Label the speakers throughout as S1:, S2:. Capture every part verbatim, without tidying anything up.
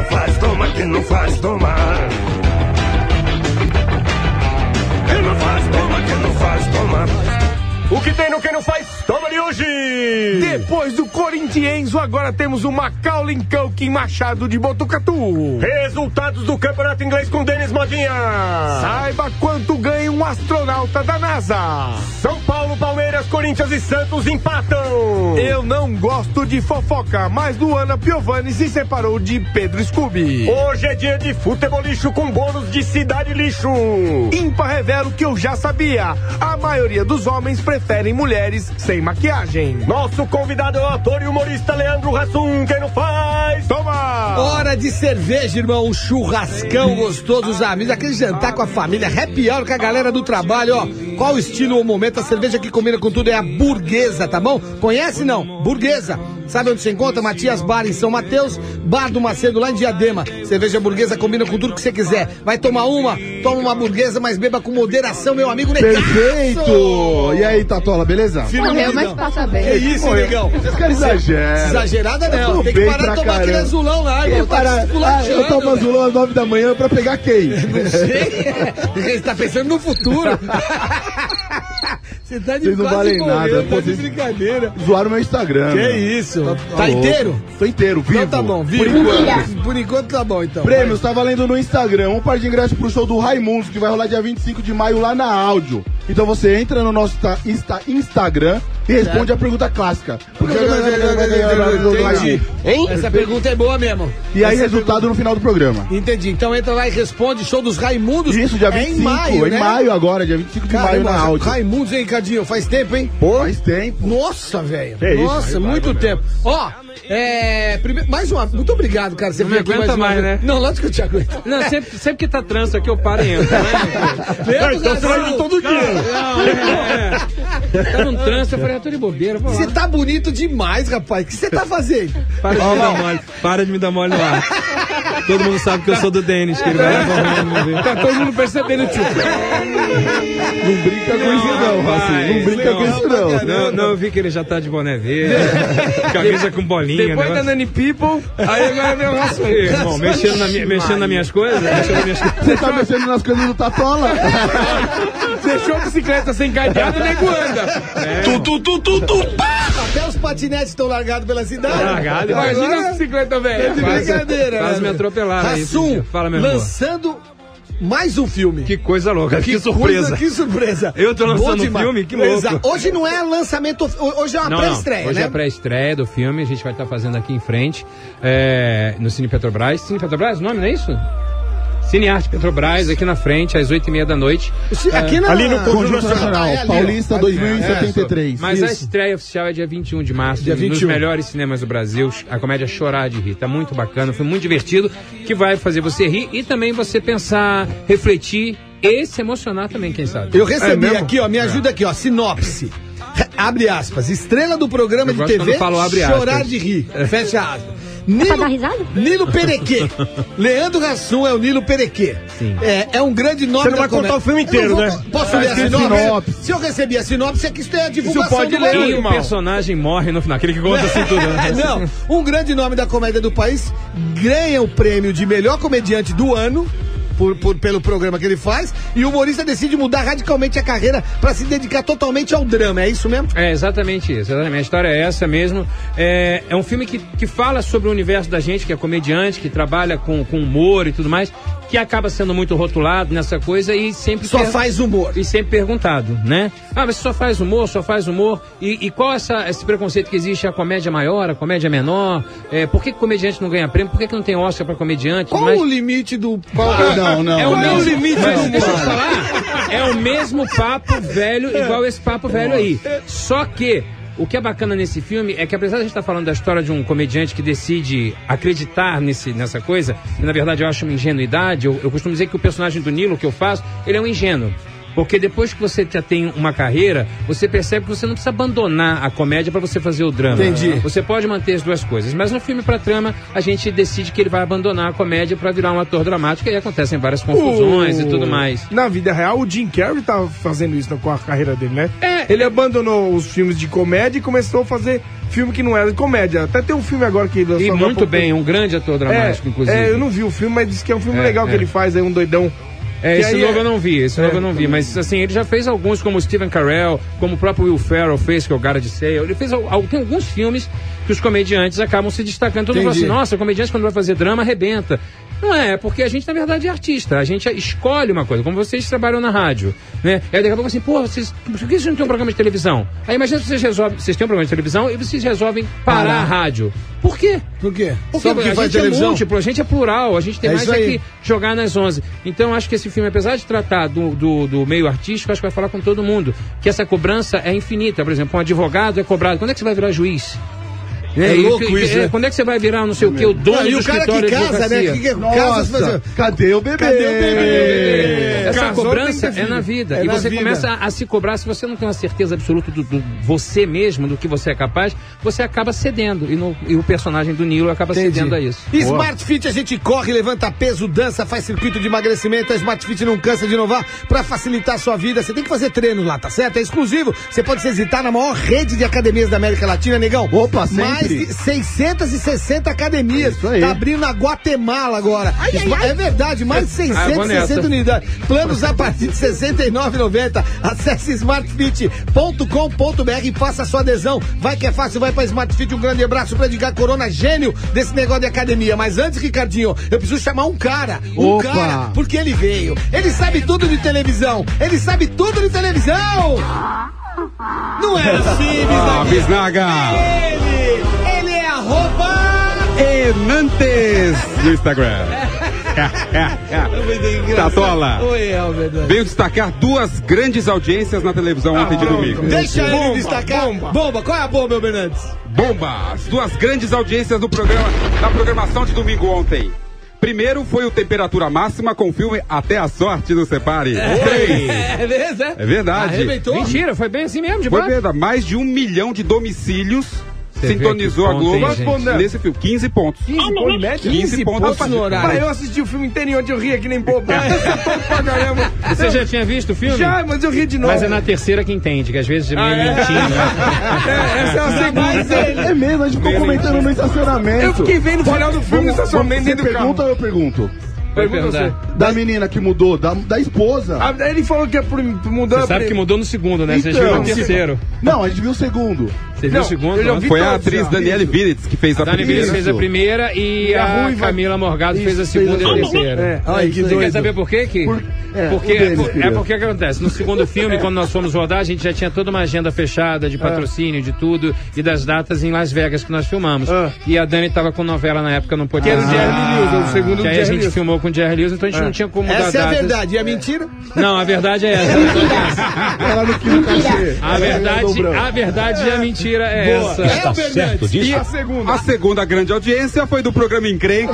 S1: não faz, toma, quem não faz, toma. Quem não faz, toma, quem não faz, toma. O que tem no que não faz, toma ali hoje!
S2: Depois do Corinthians, agora temos o Macaulay Culkin Machado de Botucatu.
S1: Resultados do Campeonato Inglês com Denis Modinha.
S2: Saiba quanto ganha um astronauta da NASA.
S1: São Paulo, Palmeiras, Corinthians e Santos empatam.
S2: Eu não gosto de fofoca, mas Luana Piovani se separou de Pedro Scooby.
S1: Hoje é dia de futebol lixo com bônus de cidade lixo.
S2: Ímpar revela o que eu já sabia. A maioria dos homens preferem mulheres sem maquiagem.
S1: Nosso convidado é o ator e humorista Leandro Hassum. Quem não faz, toma!
S3: Hora de cerveja, irmão. Um churrascão gostoso, os amigos, aquele jantar com a família, happy hour com a galera do trabalho, ó. Qual o estilo ou momento? A cerveja que combina com tudo é a Burguesa, tá bom? Conhece, não? Burguesa. Sabe onde você encontra? Matias Bar em São Mateus, Bar do Macedo lá em Diadema. Cerveja Burguesa combina com tudo que você quiser. Vai tomar uma, toma uma Burguesa, mas beba com moderação, meu amigo Negaço.
S4: Perfeito! E aí, Tatola, beleza?
S5: Morreu, mas passa bem.
S3: É isso,
S4: Morreu.
S3: negão.
S4: Vocês querem exagerar.
S3: Exagerada não.
S4: Eu
S3: Tem que
S4: bem
S3: parar
S4: pra
S3: de tomar
S4: caramba.
S3: aquele azulão lá, irmão. Tá
S4: Para... Ah, eu tomo
S3: velho.
S4: azulão às nove da manhã pra pegar quem?
S3: Não sei. Ele tá pensando no futuro. Você tá de
S4: Vocês não
S3: quase
S4: valem
S3: morrendo,
S4: nada,
S3: tá
S4: pô,
S3: de
S4: vocês-
S3: brincadeira.
S4: Zoaram meu Instagram.
S3: Que
S4: meu.
S3: isso? Tá,
S4: Tá louco.
S3: inteiro?
S4: Tô inteiro, vivo.
S3: Então tá bom, vivo.
S4: Por enquanto.
S3: Por enquanto tá bom, então.
S4: Prêmios, tá valendo no Instagram. Um par de ingressos pro show do Raimundos, que vai rolar dia vinte e cinco de maio lá na Áudio. Então você entra no nosso insta- insta- Instagram e responde
S3: Certo.
S4: a pergunta clássica.
S3: Entendi.
S4: Hein?
S3: Essa pergunta é boa mesmo.
S4: E aí,
S3: Essa
S4: resultado no final do programa.
S3: Entendi. Então entra lá e responde. Show dos Raimundos.
S4: Isso, dia
S3: É
S4: vinte e cinco.
S3: em maio,
S4: em
S3: né?
S4: maio agora, dia vinte e cinco de maio
S3: Caramba,
S4: na Áudio.
S3: Raimundos, hein, Cadinho? Faz tempo, hein?
S4: Pô, faz tempo.
S3: Nossa, velho.
S4: É isso,
S3: Nossa,
S4: vai,
S3: muito
S4: vai,
S3: tempo. Ó, é. Prime... Mais uma. Muito obrigado, cara. Você
S6: Não
S3: veio
S6: me
S3: aqui
S6: aguenta
S3: mais, uma
S6: mais,
S3: vez.
S6: né?
S3: Não, lógico que eu te aguento.
S6: Não, sempre, sempre que tá trânsito aqui eu paro e entro, né?
S3: Leandro
S1: Então sai
S3: Hassum,
S1: todo dia.
S6: Não, é. Tá num trânsito, eu falei, eu tô de bobeira, vou
S3: Você
S6: lá.
S3: tá bonito demais, rapaz. O que você tá fazendo?
S6: Para de me dar mole, para de me dar mole no ar. Todo mundo sabe que eu sou do Denis, que ele vai levar.
S2: Tá todo mundo percebendo, tio.
S4: Não brinca com isso não, Raci. Não brinca com isso não.
S6: Não, não, eu vi que ele já tá de boné verde, camisa com bolinha,
S2: Depois da
S6: negócio.
S2: Nani People, aí agora vem o raço aí.
S6: Irmão, mexendo, na minha, mexendo nas minhas coisas, mexendo nas minhas coisas.
S4: Você tá mexendo nas coisas do Tatola?
S2: Deixou a bicicleta sem cadeado, o nego anda.
S6: Tu, tu, tu, tu, tu, pá!
S3: Até os patinetes estão largados pela cidade.
S6: Largado,
S2: Imagina
S3: Agora-
S2: a bicicleta velha.
S3: De brincadeira,
S6: Quase
S3: né?
S6: me atropelaram aí.
S3: Hassum,
S6: Fala, meu irmão.
S3: lançando mais um filme.
S6: Que coisa louca, que,
S3: Que
S6: surpresa.
S3: coisa, que surpresa.
S6: Eu tô lançando
S3: Bom
S6: um
S3: demais.
S6: filme, que louco.
S3: Exato. Hoje não é lançamento, hoje é uma
S6: Não,
S3: pré-estreia,
S6: não. Hoje
S3: né?
S6: é a pré-estreia do filme, a gente vai estar fazendo aqui em frente, é, no Cine Petrobras. Cine Petrobras, o nome, não é isso? Cine Arte Petrobras, aqui na frente, às oito e meia da noite.
S3: Aqui na...
S1: ali no
S4: Conjunto Nacional,
S3: Ah, é ali, ó.
S4: Paulista dois mil e setenta e três.
S6: Mas a
S3: Isso.
S6: estreia oficial é dia vinte e um de março,
S3: Dia vinte e um.
S6: nos melhores cinemas do Brasil, a comédia Chorar de Rir. Tá muito bacana, foi muito divertido, que vai fazer você rir e também você pensar, refletir e se emocionar também, quem sabe.
S3: Eu recebi
S4: É mesmo?
S3: aqui, ó, me ajuda aqui, ó, sinopse. Re- Abre aspas, estrela do programa
S6: Eu
S3: de
S6: gosto
S3: T V,
S6: quando falo abre
S3: Chorar
S6: aspas.
S3: de Rir, fecha aspas.
S5: pra
S3: Nilo,
S5: dar risada?
S3: Nilo Perequê. Leandro Hassum é o Nilo Perequê.
S6: Sim.
S3: É, é um grande nome
S1: Você não
S3: da
S1: vai contar
S3: comédia.
S1: o filme
S3: Eu
S1: inteiro,
S3: não vou
S1: né?
S3: co- Posso ler a
S4: Tem
S3: sinopse?
S4: sinopse.
S3: Se eu recebi a sinopse, é que isso é a divulgação
S2: pode
S3: do
S2: ler,
S3: bagulho.
S6: E o
S2: irmão.
S6: personagem morre no final, aquele que conta assim tudo. Né?
S3: Não, um grande nome da comédia do país ganha o prêmio de melhor comediante do ano. Por, por- pelo programa que ele faz, e o humorista decide mudar radicalmente a carreira para se dedicar totalmente ao drama, é isso mesmo?
S6: É exatamente isso, exatamente. A história é essa mesmo. É, é um filme que, que fala sobre o universo da gente, que é comediante, que trabalha com, com humor e tudo mais, que acaba sendo muito rotulado nessa coisa e sempre
S3: Só
S6: per-
S3: faz humor.
S6: e sempre perguntado, né? Ah, mas você só faz humor, só faz humor. E, e qual essa, esse preconceito que existe? A comédia maior, a comédia menor? É, por que, que comediante não ganha prêmio? Por que, que não tem Oscar para comediante?
S3: Qual
S6: Mas-
S3: o limite do...
S4: Ah, não, não.
S6: é o
S4: não.
S6: mesmo
S3: limite
S6: mas,
S3: do
S6: deixa eu
S3: humor?
S6: falar. É o mesmo papo velho, igual esse papo velho aí. Só que o que é bacana nesse filme é que, apesar de a gente estar falando da história de um comediante que decide acreditar nesse, nessa coisa, e na verdade eu acho uma ingenuidade, eu, eu costumo dizer que o personagem do Nilo que eu faço, ele é um ingênuo. Porque depois que você já tem uma carreira, você percebe que você não precisa abandonar a comédia para você fazer o drama.
S3: Entendi.
S6: Você pode manter as duas coisas. Mas no filme pra trama, a gente decide que ele vai abandonar a comédia para virar um ator dramático, e aí acontecem várias confusões
S2: O-
S6: e tudo mais.
S2: Na vida real, o Jim Carrey tá fazendo isso com a carreira dele, né?
S6: É.
S2: Ele abandonou os filmes de comédia e começou a fazer filme que não era de comédia. Até tem um filme agora que ele lançou.
S6: E
S2: agora há
S6: muito
S2: pouco
S6: bem,
S2: tempo.
S6: um grande ator dramático,
S2: é,
S6: inclusive.
S2: É, eu não vi o filme, mas disse que é um filme
S6: É,
S2: legal
S6: é.
S2: que ele faz aí, um doidão.
S6: É,
S2: Que
S6: esse
S2: aí
S6: novo
S2: é-
S6: eu não vi, esse
S2: É,
S6: novo eu não vi, mas assim, ele já fez alguns, como o Steven Carell, como o próprio Will Ferrell fez, que é o Gara de Sale. Ele fez al- al- tem alguns filmes que os comediantes acabam se destacando. Todo mundo fala
S3: Entendi.
S6: assim, nossa, o comediante quando vai fazer drama arrebenta. Não é, é porque a gente, na verdade, é artista. A gente escolhe uma coisa, como vocês trabalham na rádio, né? E aí daqui a pouco assim, pô, vocês, por que vocês não têm um programa de televisão? Aí imagina se vocês resolvem, vocês têm um programa de televisão e vocês resolvem parar
S3: Parar.
S6: a rádio. Por quê?
S3: Por quê?
S6: Porque
S3: Só porque
S6: a
S3: faz
S6: gente é
S3: televisão?
S6: múltiplo, a gente é plural, a gente tem
S3: É
S6: mais
S3: isso aí.
S6: é que jogar nas onze. Então, acho que esse filme, apesar de tratar do, do, do meio artístico, acho que vai falar com todo mundo. Que essa cobrança é infinita. Por exemplo, um advogado é cobrado. Quando é que você vai virar juiz?
S3: É
S6: e-
S3: louco
S6: e-
S3: isso,
S6: é,
S3: né?
S6: Quando é que você vai virar não sei o que, o dono
S3: Não, e
S6: do
S3: o cara
S6: escritório
S3: que
S6: de
S3: casa, né?
S6: advocacia?
S3: Que, que,
S4: Nossa,
S3: casa,
S4: cadê o bebê?
S3: Cadê o bebê?
S6: Essa
S2: Casou,
S6: cobrança
S2: tem que ter
S6: é na
S2: filho.
S6: vida.
S3: É
S6: e
S3: na
S6: você
S3: vida.
S6: começa a, a se cobrar. Se você não tem uma certeza absoluta do, do você mesmo, do que você é capaz, você acaba cedendo. E, no- e o personagem do Nilo acaba
S3: Entendi.
S6: cedendo a isso.
S3: Smart Fit, a gente corre, levanta peso, dança, faz circuito de emagrecimento. A Smart Fit não cansa de inovar pra facilitar a sua vida. Você tem que fazer treino lá, tá certo? É exclusivo. Você pode se visitar na maior rede de academias da América Latina, negão.
S4: Opa, sempre.
S3: Mais de seiscentas e sessenta academias.
S4: É isso aí.
S3: Tá abrindo na Guatemala agora. Esma- É verdade, mais de
S6: Ah, eu vou
S3: seiscentas e sessenta
S6: nessa.
S3: unidades. Planos a partir de sessenta e nove reais e noventa centavos. Acesse smartfit ponto com ponto b r e faça a sua adesão. Vai que é fácil, vai pra Smart Fit. Um grande abraço pra Edgar Corona, gênio desse negócio de academia. Mas antes, Ricardinho, eu preciso chamar um cara. Um
S4: Opa.
S3: cara, porque ele veio. Ele sabe tudo de televisão. Ele sabe tudo de televisão. Não é assim,
S5: Ah,
S3: Bisnaguinha.
S5: Bisnaga!
S3: Ele, ele é arroba...
S5: Enantes no Instagram. Tatola.
S3: Oi, Elber.
S5: Veio destacar duas grandes audiências na televisão ontem de domingo.
S3: Deixa ele
S2: Bomba,
S3: destacar.
S2: bomba.
S3: Bomba, qual é a bomba, Elber Bernardes?
S5: Bomba! As duas grandes audiências do programa, na programação de domingo ontem. Primeiro foi o Temperatura Máxima com o filme Até a Sorte nos Separe. Três.
S3: É beleza?
S5: É verdade.
S3: Arrebentou?
S6: Mentira, foi bem assim mesmo, de
S5: Foi
S6: fato.
S5: verdade. Mais de um milhão de domicílios
S6: Você vê
S5: sintonizou
S6: que
S5: a
S6: ponto,
S5: Globo
S6: hein, gente?
S5: nesse filme. quinze pontos.
S2: quinze pontos, né?
S5: quinze pontos
S3: pontos no horário.
S2: Mas eu assisti o filme inteirinho ontem, eu ria que nem bobo. pra caramba.
S6: Você já tinha visto o filme?
S2: Já, mas eu ri de novo.
S6: Mas é na terceira que entende, que às vezes meio
S2: é?
S6: mentindo, né?
S2: É, essa é a segunda.
S4: É mesmo, a gente ficou comentando no estacionamento.
S2: Eu fiquei vendo no final do filme no estacionamento
S4: Você
S2: dentro do
S4: pergunta
S2: carro.
S4: ou eu pergunto?
S2: Pergunta você.
S6: perguntar.
S4: Da menina que mudou, da, da esposa.
S2: Ah, ele falou que é por mudar.
S6: Você sabe que mudou no segundo, né? Você
S4: Então,
S6: viu no terceiro.
S4: Não, a gente viu o segundo.
S6: Você viu
S2: Não,
S6: o segundo?
S2: eu já
S6: né?
S2: vi
S5: Foi a
S2: todos
S5: atriz
S2: já.
S5: Daniele Vinitz que fez a,
S6: A Dani
S5: primeira.
S6: Vinicius fez a primeira e,
S2: E a
S6: a,
S2: Ruiva-
S6: Camila Morgado fez a
S4: Isso,
S6: segunda
S4: fez
S6: e
S4: a
S6: a
S4: segunda.
S6: terceira.
S2: É.
S3: Ai, que
S6: Você
S3: doido.
S6: quer saber por quê? Que...
S4: Por- é,
S6: porque,
S4: o deles,
S6: é, por- é
S4: queria.
S6: porque acontece. No segundo filme, quando nós fomos rodar, a gente já tinha toda uma agenda fechada de patrocínio, de tudo, e das datas em Las Vegas que nós filmamos.
S2: Ah.
S6: E a Dani tava com novela na época, não
S2: Que
S6: podia.
S2: era o Jerry Lewis, o segundo
S6: Que aí a
S2: Jerry
S6: gente
S2: Lewis.
S6: filmou com o Jerry Lewis, então a gente não tinha como mudar
S3: Essa é a
S6: datas.
S3: verdade. E a mentira?
S6: Não, a verdade é essa.
S4: Ela não quis o cachê.
S6: A verdade, a verdade e a mentira é
S3: Boa.
S6: essa.
S3: É o Bernardes.
S2: E a segunda?
S5: A segunda grande audiência foi do programa Encrenca.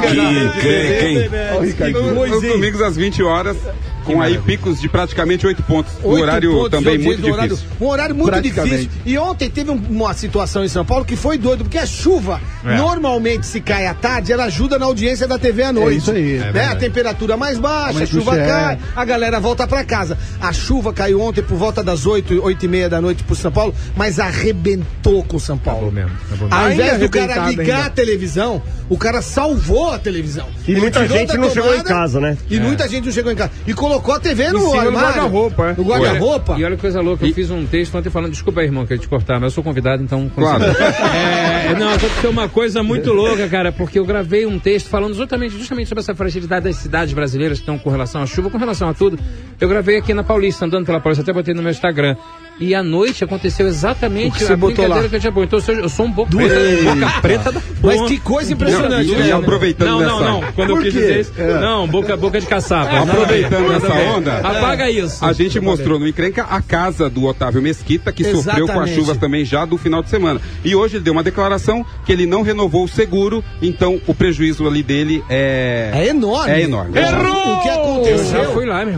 S4: Ó, o Ricardinho.
S5: Nos domingos às vinte horas, com aí picos de praticamente oito pontos. O
S3: Oito
S5: horário
S3: pontos de
S5: também
S3: audiência
S5: muito
S3: no horário-
S5: difícil.
S3: um horário muito
S4: Praticamente.
S3: difícil. E ontem teve um- uma situação em São Paulo que foi doido, porque a chuva
S6: É.
S3: normalmente se cai à tarde, ela ajuda na audiência da T V à noite.
S4: isso aí.
S3: Né?
S4: É
S3: a temperatura mais baixa, a
S4: Aumenta o
S3: chuva
S4: share.
S3: cai, a galera volta pra casa. A chuva caiu ontem por volta das oito, oito e meia da noite pro São Paulo, mas arrebentou com o São Paulo.
S6: Acabou mesmo, acabou mesmo.
S3: Ao
S2: Ainda
S3: invés do cara
S2: arrebentado
S3: ligar
S2: ainda.
S3: a televisão, o cara salvou a televisão.
S7: E
S3: Ele
S7: muita
S3: tirou
S7: gente
S3: da
S7: não chegou em
S3: tomada,
S7: casa, né?
S3: E muita gente não chegou em casa. E colocou a T V no
S2: Em cima do
S3: armário.
S2: guarda-roupa, é.
S3: No guarda-roupa.
S6: E olha que coisa louca, eu fiz um texto ontem falando, desculpa aí, irmão, que eu ia te cortar, mas eu sou convidado, então...
S5: Claro.
S6: É, não, aconteceu uma coisa muito louca, cara, porque eu gravei um texto falando justamente, justamente sobre essa fragilidade das cidades brasileiras que estão com relação à chuva, com relação a tudo. Eu gravei aqui na Paulista, andando pela Paulista, até botei no meu Instagram. E à noite aconteceu exatamente
S3: O que você
S6: a
S3: botou
S6: brincadeira
S3: lá?
S6: que eu tinha bom. Então eu sou, eu sou um boca preta, boca preta da porra.
S3: Mas que coisa impressionante,
S5: E
S3: né?
S5: aproveitando
S6: Não, não,
S5: nessa,
S6: não. Quando eu
S4: Por
S6: quis
S4: quê?
S6: dizer isso. Não, boca, boca de caçapa.
S5: aproveitando
S6: Nada a
S5: essa
S6: ver.
S5: onda,
S6: Apaga isso.
S5: a gente mostrou no Encrenca a casa do Otávio Mesquita, que sofreu com as
S3: Exatamente.
S5: chuvas também já do final de semana. E hoje ele deu uma declaração que ele não renovou o seguro, então o prejuízo ali dele é...
S3: É enorme.
S5: É enorme.
S3: O que
S6: Eu já
S3: aconteceu?
S6: fui lá, meu irmão. Tem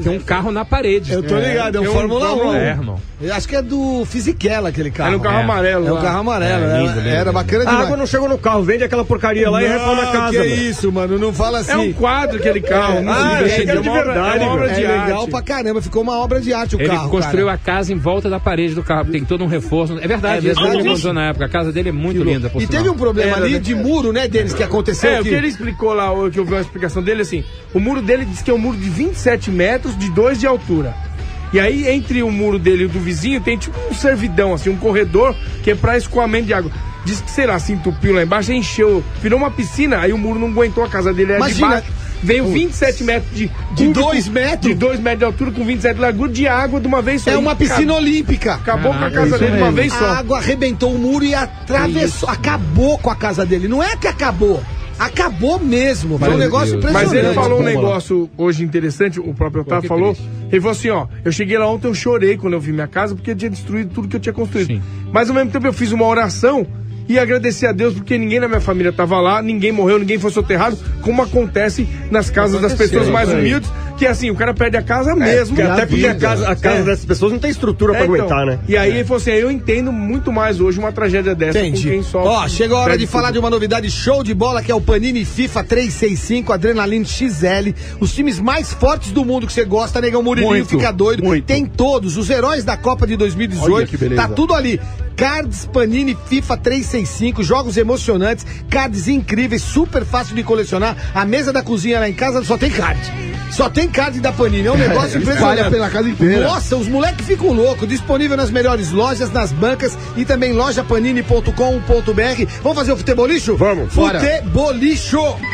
S6: tem um carro na parede.
S3: Eu tô ligado, é um
S2: é um
S3: Fórmula um.
S6: É, irmão.
S3: Eu acho que é do Fisichella aquele carro.
S2: Era um carro
S6: É.
S2: amarelo.
S3: É um
S2: lá.
S3: carro amarelo.
S6: É,
S3: era,
S6: lindo, lindo,
S3: era
S6: lindo.
S3: bacana
S7: A
S3: demais.
S7: água não chegou no carro, vende aquela porcaria lá e reforma a casa.
S3: Que
S7: mano.
S3: isso, mano, não fala assim.
S2: É um quadro aquele carro. não
S7: Ah,
S2: sei,
S7: achei que era de
S2: uma obra-
S7: verdade,
S2: é uma obra
S3: É
S2: de
S3: legal
S2: arte.
S3: pra caramba, ficou uma obra de arte o
S6: Ele
S3: carro,
S6: construiu
S3: cara.
S6: a casa em volta da parede do carro. Tem todo um reforço. É verdade,
S3: É
S6: isso
S3: verdade
S6: que ele
S3: isso?
S6: contou na época. A casa dele é muito linda, por
S3: E
S6: sinal.
S3: teve um problema
S2: Era,
S3: ali
S2: né?
S3: de muro, né, deles, que aconteceu
S2: É, o
S3: que...
S2: que ele explicou lá, o que eu vi uma explicação dele, assim, o muro dele diz que é um muro de vinte e sete metros, de dois de altura. E aí, entre o muro dele e o do vizinho, tem tipo um servidão, assim, um corredor, que é pra escoamento de água. Diz que, sei lá, se entupiu lá embaixo, encheu, virou uma piscina, aí o muro não aguentou, a casa dele era
S3: Imagina.
S2: de baixo. Veio vinte e sete metros de...
S3: De
S2: cúbico,
S3: dois metros?
S2: De dois metros de altura, com vinte e sete de largura, de água de uma vez só.
S3: É uma
S2: E
S3: piscina olímpica.
S2: Acabou com a
S7: é
S2: casa
S7: isso
S2: dele de uma
S7: mesmo.
S2: vez só.
S3: A água arrebentou o muro e atravessou, acabou com a casa dele. Não é que acabou, acabou mesmo. Foi um
S6: Meu
S3: negócio
S6: Deus.
S3: impressionante.
S2: Mas ele falou um
S6: Vamos lá.
S2: negócio hoje interessante, o próprio Otávio
S6: que
S2: falou.
S6: triste.
S2: Ele falou assim, ó, eu cheguei lá ontem, eu chorei quando eu vi minha casa, porque eu tinha destruído tudo que eu tinha construído.
S6: Sim.
S2: Mas ao mesmo tempo eu fiz uma oração e agradeci a Deus, porque ninguém na minha família tava lá, ninguém morreu, ninguém foi soterrado, como acontece nas casas das pessoas mais
S7: isso aí.
S2: humildes, que assim, o cara perde a casa mesmo.
S7: Porque até porque a
S3: vida.
S7: casa, a casa
S2: É.
S7: dessas pessoas não tem estrutura pra
S2: É, então,
S7: aguentar, né?
S2: E aí ele falou assim, eu entendo muito mais hoje uma tragédia dessa
S3: Entendi.
S2: com quem sofre.
S3: Ó, chegou a hora
S2: perde
S3: de falar
S2: tudo.
S3: de uma novidade show de bola, que é o Panini FIFA trezentos e sessenta e cinco Adrenaline X L. Os times mais fortes do mundo que você gosta, negão Murilinho,
S4: Muito,
S3: fica doido.
S4: muito.
S3: Tem todos, os heróis da Copa de dois mil e dezoito.
S4: Olha que beleza.
S3: Tá tudo ali. Cards Panini FIFA trezentos e sessenta e cinco, jogos emocionantes, cards incríveis, super fácil de colecionar. A mesa da cozinha lá em casa só tem card. Só tem card da Panini, é um negócio
S4: Espalha
S3: impressionante.
S4: pela casa inteira.
S3: Nossa, os moleques ficam loucos. Disponível nas melhores lojas, nas bancas e também loja panini ponto com ponto br. Vamos fazer o futebolicho?
S7: Vamos.
S3: Futebolicho!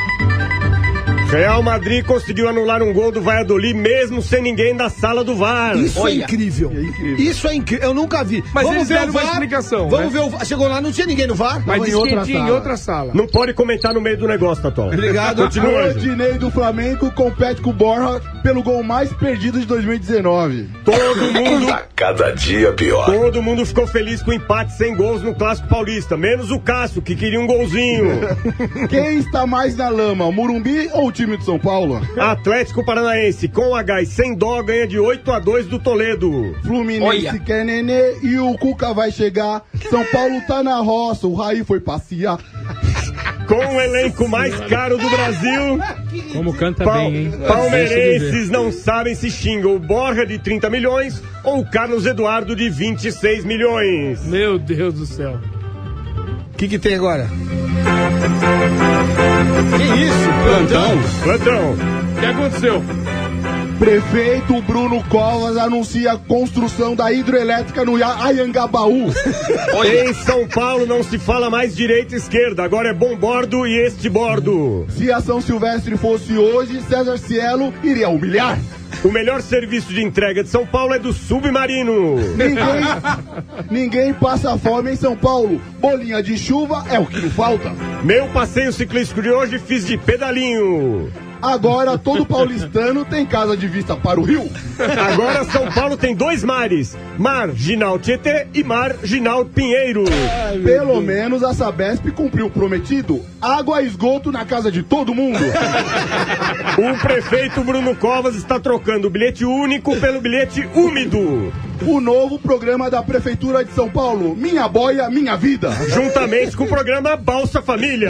S7: Real Madrid conseguiu anular um gol do Valladolid mesmo sem ninguém da sala do V A R.
S3: Isso é incrível.
S4: É incrível.
S3: Isso é incrível. Eu nunca vi.
S2: Mas
S3: Vamos
S2: eles
S3: ver
S2: deram
S3: o
S2: uma
S3: V A R.
S2: explicação,
S3: Vamos
S2: né?
S3: ver o V A R. Chegou lá, não tinha ninguém no V A R.
S2: Mas
S4: Tava em
S2: disse que
S4: outra
S2: tinha em
S4: sala.
S2: outra sala.
S7: Não pode comentar no meio do negócio, Tatol.
S3: Obrigado.
S7: Continua, Anjo.
S4: Rodinei do Flamengo compete com o Borja pelo gol mais perdido de dois mil e dezenove.
S7: Todo mundo,
S1: Tá cada dia pior.
S7: todo mundo ficou feliz com o empate sem gols no Clássico Paulista, menos o Cássio, que queria um golzinho.
S4: Quem está mais na lama, o Morumbi ou o time de São Paulo?
S7: Atlético Paranaense, com H e sem dó, ganha de oito a dois do Toledo.
S4: Fluminense quer nenê e o Cuca vai chegar. São Paulo tá na roça, o Raí foi passear.
S7: Com o elenco mais caro do Brasil,
S6: Como canta
S7: Pal-
S6: bem, hein? Deixa eu ver.
S7: palmeirenses não sabem se xingam o Borja de trinta milhões ou o Carlos Eduardo de vinte e seis milhões.
S2: Meu Deus do céu.
S3: O que que tem agora? Que isso? Plantão?
S7: Plantão.
S2: O que aconteceu?
S4: Prefeito Bruno Covas anuncia a construção da hidrelétrica no Anhangabaú.
S7: Em São Paulo não se fala mais direita e esquerda, agora é bom bordo e este bordo.
S4: Se a São Silvestre fosse hoje, César Cielo iria humilhar.
S7: O melhor serviço de entrega de São Paulo é do Submarino.
S4: Ninguém, ninguém passa fome em São Paulo. Bolinha de chuva é o que não falta.
S7: Meu passeio ciclístico de hoje fiz de pedalinho.
S4: Agora todo paulistano tem casa de vista para o rio.
S7: Agora São Paulo tem dois mares, Marginal Tietê e Marginal Pinheiro.
S4: Pelo menos a Sabesp cumpriu o prometido. Água e esgoto na casa de todo mundo.
S7: O prefeito Bruno Covas está trocando o bilhete único pelo bilhete úmido,
S4: O novo programa da Prefeitura de São Paulo, Minha Boia, Minha Vida.
S7: juntamente com o programa Balsa Família.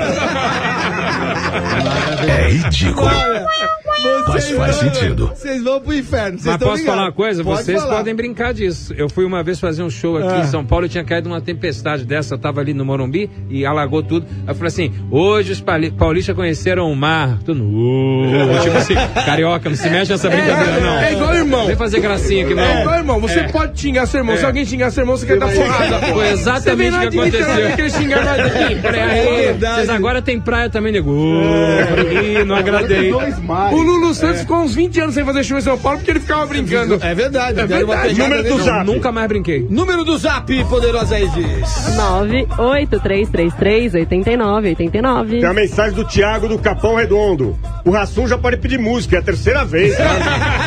S1: É ridículo. Mas faz sentido.
S3: Vocês vão pro inferno. Vocês
S6: Mas
S3: tão
S6: posso
S3: ligados?
S6: falar uma coisa?
S3: Pode
S6: Vocês
S3: falar.
S6: podem brincar disso. Eu fui uma vez fazer um show aqui
S3: Ah.
S6: em São Paulo e tinha caído uma tempestade dessa. Eu tava ali no Morumbi e alagou tudo. Aí eu falei assim: hoje os pauli- paulistas conheceram o mar. Todo mundo. Tipo assim, carioca, não se mexe nessa brincadeira, não.
S2: É igual irmão.
S6: Vem fazer gracinha aqui, não.
S2: É igual irmão. Você pode xingar seu irmão. Se alguém xingar seu irmão, você quer dar porrada. pô.
S6: Foi
S2: Você vem
S6: exatamente
S2: lá
S6: o que
S2: de Niterói,
S6: aconteceu.
S2: quer xingar nós aqui. Falei, aí,
S3: verdade.
S6: Vocês agora tem praia também, nego. Ih, não agradei.
S4: Dois mares.
S2: O Lulu Santos ficou uns vinte anos sem fazer show em São Paulo porque ele ficava brincando.
S3: É verdade.
S2: É
S3: deram uma
S2: verdade.
S3: pegada
S7: Número do
S3: nele.
S7: zap.
S6: Nunca mais brinquei.
S3: Número do zap, poderosa Edis.
S8: nove oito três três três oito nove oito nove.
S7: Tem a mensagem do Thiago do Capão Redondo. O Rassum já pode pedir música, é a terceira vez. Tá?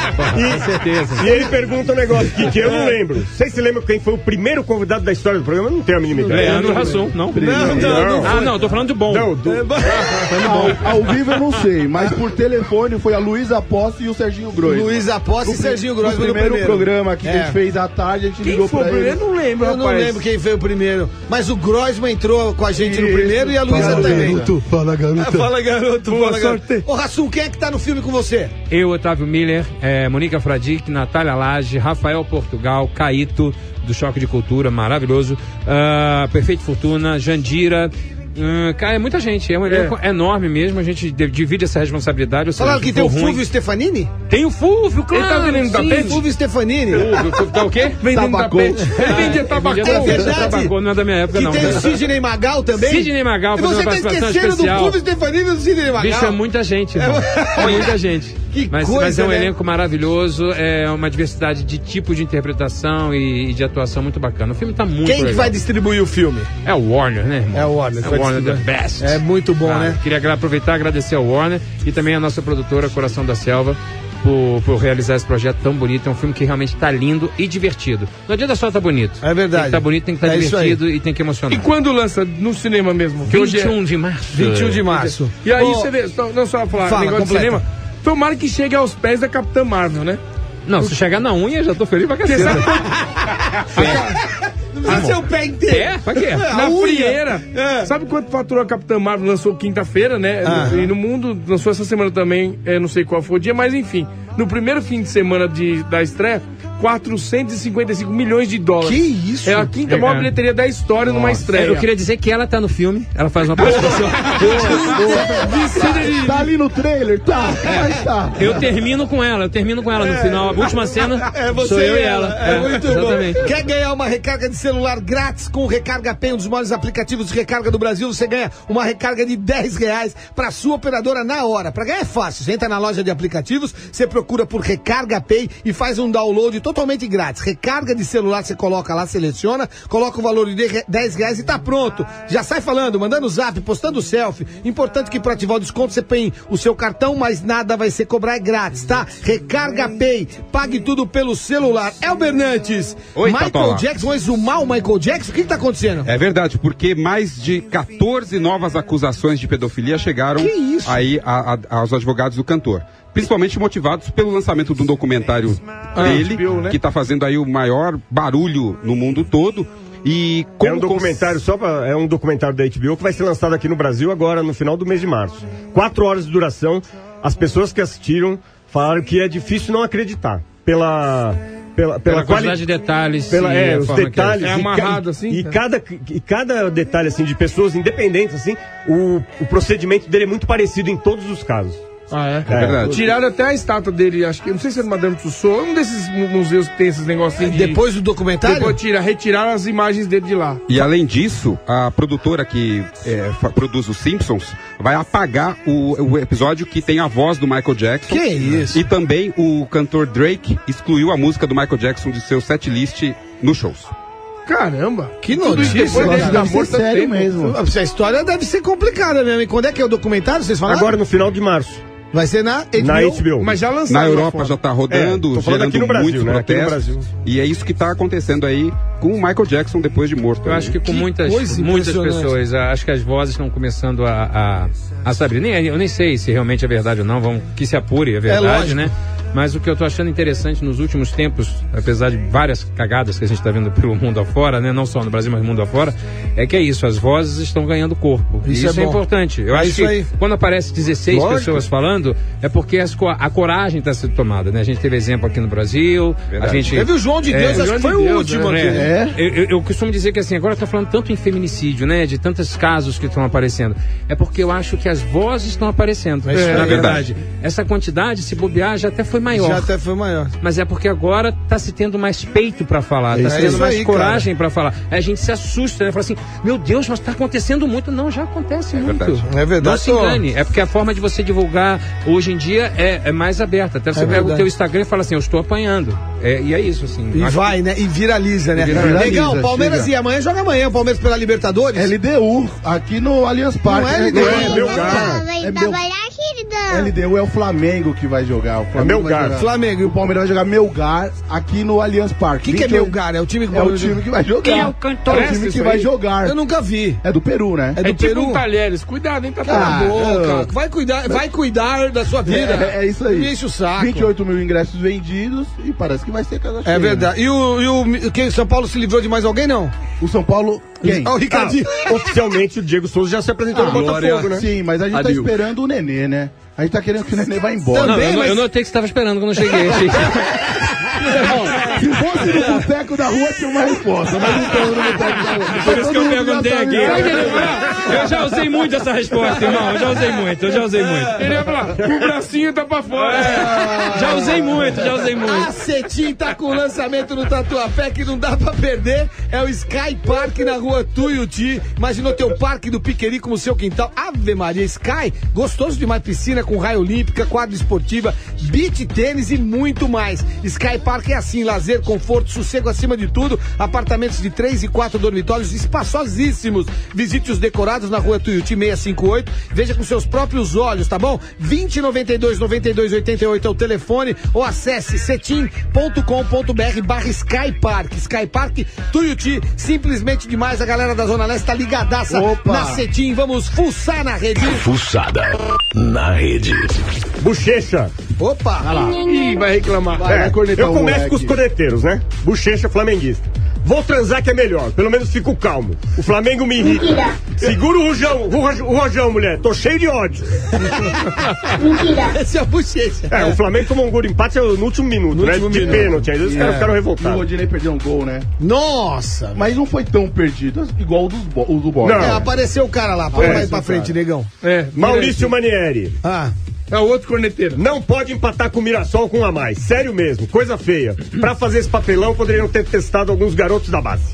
S7: E,
S6: com certeza.
S7: E ele pergunta um negócio aqui que eu não lembro. Vocês se lembram quem foi o primeiro convidado da história do programa? Eu não tenho a mínima ideia.
S6: Leandro Hassum, não?
S7: Não, não, não.
S6: Ah, não, tô falando de bom.
S7: Não, do...
S4: Ao, ao vivo eu não sei, mas por telefone foi a Luísa Posse e o Serginho Groisman.
S3: Luísa Posse e Serginho
S4: No
S3: Groisman no
S4: primeiro,
S3: primeiro
S4: programa que
S3: É.
S4: a gente fez à tarde, a gente
S2: Quem
S4: ligou
S2: foi o
S4: pra
S2: primeiro?
S4: ele.
S2: Eu não lembro,
S3: Eu
S2: rapaz.
S3: não lembro quem foi o primeiro, mas o Groisman entrou com a gente no
S4: Isso.
S3: primeiro e a Luísa
S4: Fala,
S3: também.
S4: garoto,
S3: fala garoto. Fala garoto,
S2: Boa
S3: fala
S2: sorte.
S3: garoto. Ô Rassum, quem é que tá no filme com você?
S6: Eu, Otávio Miller, eh, Mônica Fradique, Natália Lage, Rafael Portugal, Caíto, do Choque de Cultura, maravilhoso, ah, Perfeito Fortuna, Jandira. Hum, cara, é muita gente, é um elenco enorme mesmo, a gente de- divide essa responsabilidade. Ou seja,
S3: Falaram que
S6: se
S3: tem o
S6: for ruim-
S3: Fulvio Stefanini?
S6: Tem o Fulvio, claro.
S2: Ele tá vendendo
S6: sim.
S2: tapete?
S3: Fulvio Stefanini.
S6: Fulvio, Fulvio, tá o quê?
S2: Vendendo
S4: Tabacou.
S2: tapete. Ele vendia tabacão.
S3: É verdade.
S6: Tabacou, não é da minha época,
S3: Que
S6: não.
S3: tem o Sidney Magal também.
S6: Sidney Magal
S3: E
S6: fazendo
S3: você
S6: uma
S3: tá
S6: participação
S3: esquecendo do
S6: especial.
S3: Fulvio Stefanini e do Sidney Magal.
S6: Bicho, é muita gente, irmão. É muita gente.
S3: Que
S6: mas,
S3: coisa,
S6: mas é um
S3: né?
S6: elenco maravilhoso, é uma diversidade de tipo de interpretação e, e de atuação muito bacana. O filme tá muito
S3: Quem que
S6: legal.
S3: vai distribuir o filme?
S6: É o Warner, né, irmão?
S3: É o Warner.
S6: É
S3: vai
S6: o Warner the
S3: distribuir.
S6: best.
S3: É muito bom,
S6: Ah,
S3: né?
S6: Queria agra- aproveitar e agradecer ao Warner e também a nossa produtora Coração da Selva por, por realizar esse projeto tão bonito. É um filme que realmente tá lindo e divertido. Não adianta só tá bonito.
S3: É verdade.
S6: Tem que tá bonito, tem que estar
S3: É isso aí.
S6: divertido e tem que emocionar.
S2: E quando lança no cinema mesmo? Que hoje
S6: vinte e
S2: é-
S6: um de março.
S3: vinte e um de março.
S2: E aí
S3: Ô,
S2: você vê, só- não só falar
S3: Fala,
S2: negócio
S3: completa.
S2: de cinema, tomara que chegue aos pés da Capitã Marvel, né?
S6: Não, se chegar na unha, já tô feliz pra
S2: Porque
S6: caceta.
S2: sabe,
S3: Não precisa ser o pé inteiro.
S6: É? Pra quê?
S2: na
S3: unha.
S2: frieira,
S3: É.
S2: sabe quanto faturou a Capitã Marvel? Lançou quinta-feira, né?
S3: Aham.
S2: E no mundo, lançou essa semana também, é, não sei qual foi o dia, mas enfim. No primeiro fim de semana de, da estreia, quatrocentos e cinquenta e cinco milhões de dólares.
S3: Que isso?
S2: É a quinta maior
S6: É.
S2: bilheteria da história numa estreia.
S6: Eu queria dizer que ela tá no filme, ela faz uma participação.
S4: Tá ali no trailer? Tá, mas tá.
S6: Eu termino com ela, eu termino com ela no final. A última cena
S3: É você
S6: sou eu
S3: e
S6: e ela.
S3: É, muito
S6: exatamente.
S3: bom. Quer ganhar uma recarga de celular grátis com o Recarga Pay, um dos maiores aplicativos de recarga do Brasil? Você ganha uma recarga de dez reais para sua operadora na hora. Para ganhar é fácil. Você entra na loja de aplicativos, você procura por Recarga Pay e faz um download totalmente grátis. Recarga de celular, você coloca lá, seleciona, coloca o valor de dez reais e tá pronto. Já sai falando, mandando zap, postando selfie. Importante que para ativar o desconto você põe o seu cartão, mas nada vai ser cobrar, é grátis, tá? Recarga Pay, pague tudo pelo celular. Elber Nantes,
S5: Oi,
S3: Michael
S5: Tatola.
S3: Jackson, vai exumar o Michael Jackson? O que que tá acontecendo?
S5: É verdade, porque mais de quatorze novas acusações de pedofilia chegaram
S3: Que isso?
S5: aí a- a- aos advogados do cantor. Principalmente motivados pelo lançamento de um documentário dele,
S2: H B O, né?
S5: que está fazendo aí o maior barulho no mundo todo. E como
S7: É um documentário só pra, é um documentário da H B O que vai ser lançado aqui no Brasil agora no final do mês de março. Quatro horas de duração. As pessoas que assistiram falaram que é difícil não acreditar pela pela, pela,
S6: Pela
S7: quali-
S6: quantidade de detalhes.
S7: pela
S6: e
S7: é,
S6: a
S7: os
S6: forma que
S7: detalhes
S2: É
S7: e
S2: amarrado,
S7: ca-
S2: assim?
S7: e cada e cada detalhe assim de pessoas independentes assim, o, o procedimento dele é muito parecido em todos os casos.
S2: Ah, é?
S5: É verdade.
S2: Tiraram até a estátua dele, acho que, não sei se é do Madame Tussauds, um desses mu- museus que tem esses negocinhos de...
S3: Depois do documentário?
S2: Depois tira, retiraram as imagens dele de lá.
S5: E além disso, a produtora que é, fa- produz os Simpsons vai apagar o, o episódio que tem a voz do Michael Jackson.
S3: Que isso?
S5: E também o cantor Drake excluiu a música do Michael Jackson de seu setlist nos shows.
S2: Caramba!
S3: Que
S2: Tudo isso
S3: notícia,
S2: depois
S3: né?
S2: dele
S4: Deve
S2: tá
S4: ser
S2: morto há
S4: sério
S2: tempo.
S4: mesmo.
S3: Essa história deve ser complicada mesmo. E quando é que é o documentário? Vocês falaram?
S7: Agora no final de março,
S3: Vai ser na H B O?
S7: na H B O.
S2: Mas já lançaram
S5: Na
S2: lá
S5: Europa
S2: fora.
S5: já está rodando,
S7: É, tô falando
S5: gerando
S7: aqui no Brasil,
S5: muitos
S7: né? Aqui no
S5: protestos.
S7: Brasil.
S5: E é isso que está acontecendo aí com o Michael Jackson depois de morto.
S6: Eu acho que com
S3: Que
S6: muitas,
S3: coisa
S6: muitas
S3: impressionante.
S6: pessoas, a- acho que as vozes estão começando a, a, a saber. Nem, eu nem sei se realmente é verdade ou não, vamos que se apure, é verdade,
S3: lógico.
S6: né? Mas o que eu tô achando interessante nos últimos tempos, apesar de várias cagadas que a gente está vendo pelo mundo afora, né? Não só no Brasil, mas no mundo afora, é que é isso, as vozes estão ganhando corpo.
S3: Isso
S6: E isso
S3: é
S6: é,
S3: bom.
S6: importante. Eu
S3: É
S6: acho
S3: isso
S6: que
S3: aí.
S6: quando aparece dezesseis
S7: Lógico.
S6: pessoas falando, é porque as co- a coragem está sendo tomada, né? A gente teve exemplo aqui no Brasil,
S5: Verdade.
S6: a gente...
S3: Teve o João de
S6: É,
S3: Deus,
S6: o
S3: acho
S6: João
S3: que foi
S6: de
S3: o
S6: Deus,
S3: último
S6: né?
S3: aqui.
S6: É. Eu, eu- eu costumo dizer que assim, agora tá falando tanto em feminicídio, né? De tantos casos que estão aparecendo. É porque eu acho que as vozes estão aparecendo.
S3: É isso aí.
S6: Na verdade, essa quantidade, se bobear, já até foi maior.
S3: Já até foi maior.
S6: Mas é porque agora tá se tendo mais peito pra falar, tá
S3: É
S6: se
S3: isso
S6: tendo mais
S3: aí,
S6: coragem pra falar. Aí a gente se assusta, né? Fala assim, meu Deus, mas tá acontecendo muito. Não, já acontece muito.
S5: verdade.
S3: É verdade.
S6: Não se engane. É porque a forma de você divulgar hoje em dia é, é mais aberta. Até você
S3: É
S6: pega
S3: verdade.
S6: o teu Instagram e fala assim, eu estou apanhando. É, e é isso, assim.
S3: E
S6: Acho
S3: vai, né? E viraliza, né?
S4: Viraliza,
S3: Legal, Palmeiras
S4: chega.
S3: e amanhã joga amanhã, o Palmeiras pela Libertadores.
S4: L D U, aqui no Allianz Parque.
S3: Não é
S4: né?
S3: L D U,
S4: Não é,
S3: não
S4: meu
S3: é.
S4: carro.
S9: Vem
S4: É meu...
S9: trabalhar aqui,
S4: L D U é o Flamengo que vai jogar. O Flamengo
S7: É Melgar.
S4: vai jogar.
S3: Flamengo.
S4: E o Palmeiras vai jogar Melgar aqui no Allianz Parque.
S3: O que, que é Melgar? É o time que
S4: É o time que vai jogar.
S1: Quem é o cantor?
S4: É o time que vai jogar.
S3: Eu nunca vi.
S4: É do Peru, né?
S3: É do
S2: É tipo
S3: Peru?
S2: um Talheres. Cuidado, hein, Tatá?
S4: Ah,
S3: Boca. Vai cuidar, vai cuidar da sua vida.
S4: É, é isso aí.
S3: Me enche o saco.
S4: vinte e oito mil ingressos vendidos e parece que vai ser casa cheia.
S3: É verdade. E o, e o quem, São Paulo se livrou de mais alguém, não?
S4: O São Paulo. Quem?
S3: Ah, o Ricardinho.
S7: Ah, oficialmente o Diego Souza já se apresentou no Botafogo, né?
S4: Sim, mas a gente tá esperando o Nenê, né? A gente tá querendo que o Nenê vá embora.
S6: Não,
S3: Também,
S6: eu,
S3: mas-
S6: eu notei que você estava esperando quando eu cheguei. Achei que-
S4: Se fosse no boteco da rua, tinha uma resposta, mas não tem no boteco da rua.
S6: Por isso que eu
S4: Todo mundo
S6: perguntei
S4: já
S6: aqui.
S4: sabe.
S6: Eu já usei muito essa resposta, irmão. Eu já usei muito, eu já usei muito.
S2: Ele ia falar, o bracinho tá pra fora.
S6: Já usei muito, já usei
S3: A
S6: muito.
S3: Cetim tá com lançamento no Tatuapé que não dá pra perder. É o Sky Park na rua Tuiuti. Imaginou teu parque do Piqueri como seu quintal. Ave Maria, Sky, gostoso demais. Piscina com raia olímpica, quadra esportiva, beach tênis e muito mais. Sky Park é assim, lazer, conforto, sossego acima de tudo. Apartamentos de três e quatro dormitórios espaçosíssimos. Visite os decorados na rua Tuiuti seiscentos e cinquenta e oito. Veja com seus próprios olhos, tá bom? vinte, noventa e dois, noventa e dois, oitenta e oito é o telefone ou acesse cetim ponto com ponto br barra Sky Park. Sky Park Tuiuti, simplesmente demais. A galera da Zona Leste tá ligadaça
S4: Opa.
S3: na Cetim. Vamos fuçar na rede.
S1: Fuçada na rede.
S7: Bochecha.
S3: Opa!
S2: Ih, vai reclamar.
S4: Vai, vai cornetar
S7: Eu
S4: o
S7: começo
S4: moleque.
S7: com os corneteiros, né? Bochecha flamenguista. Vou transar que é melhor, pelo menos fico calmo. O Flamengo me irrita. Segura o rojão, o rojão, o rojão, mulher. Tô cheio de ódio.
S3: Esse é a bochecha.
S7: É, o Flamengo tomou um gol de empate no último minuto,
S3: No
S7: né?
S3: último
S7: de
S3: minuto.
S7: pênalti. Aí os caras ficaram
S4: E o
S7: revoltados.
S4: Rodinei perdeu um gol, né?
S3: Nossa!
S4: Mas não foi tão perdido igual o dos bo- o do Borja.
S7: Não.
S3: É, apareceu o cara lá. Põe
S7: É,
S3: mais pra
S4: esse
S3: frente,
S4: cara.
S3: negão.
S2: É,
S7: Maurício Manieri.
S3: Ah.
S2: É o outro corneteiro.
S7: Não pode empatar com o Mirassol com um a mais. Sério mesmo, coisa feia. Pra fazer esse papelão, poderiam ter testado alguns garotos da base.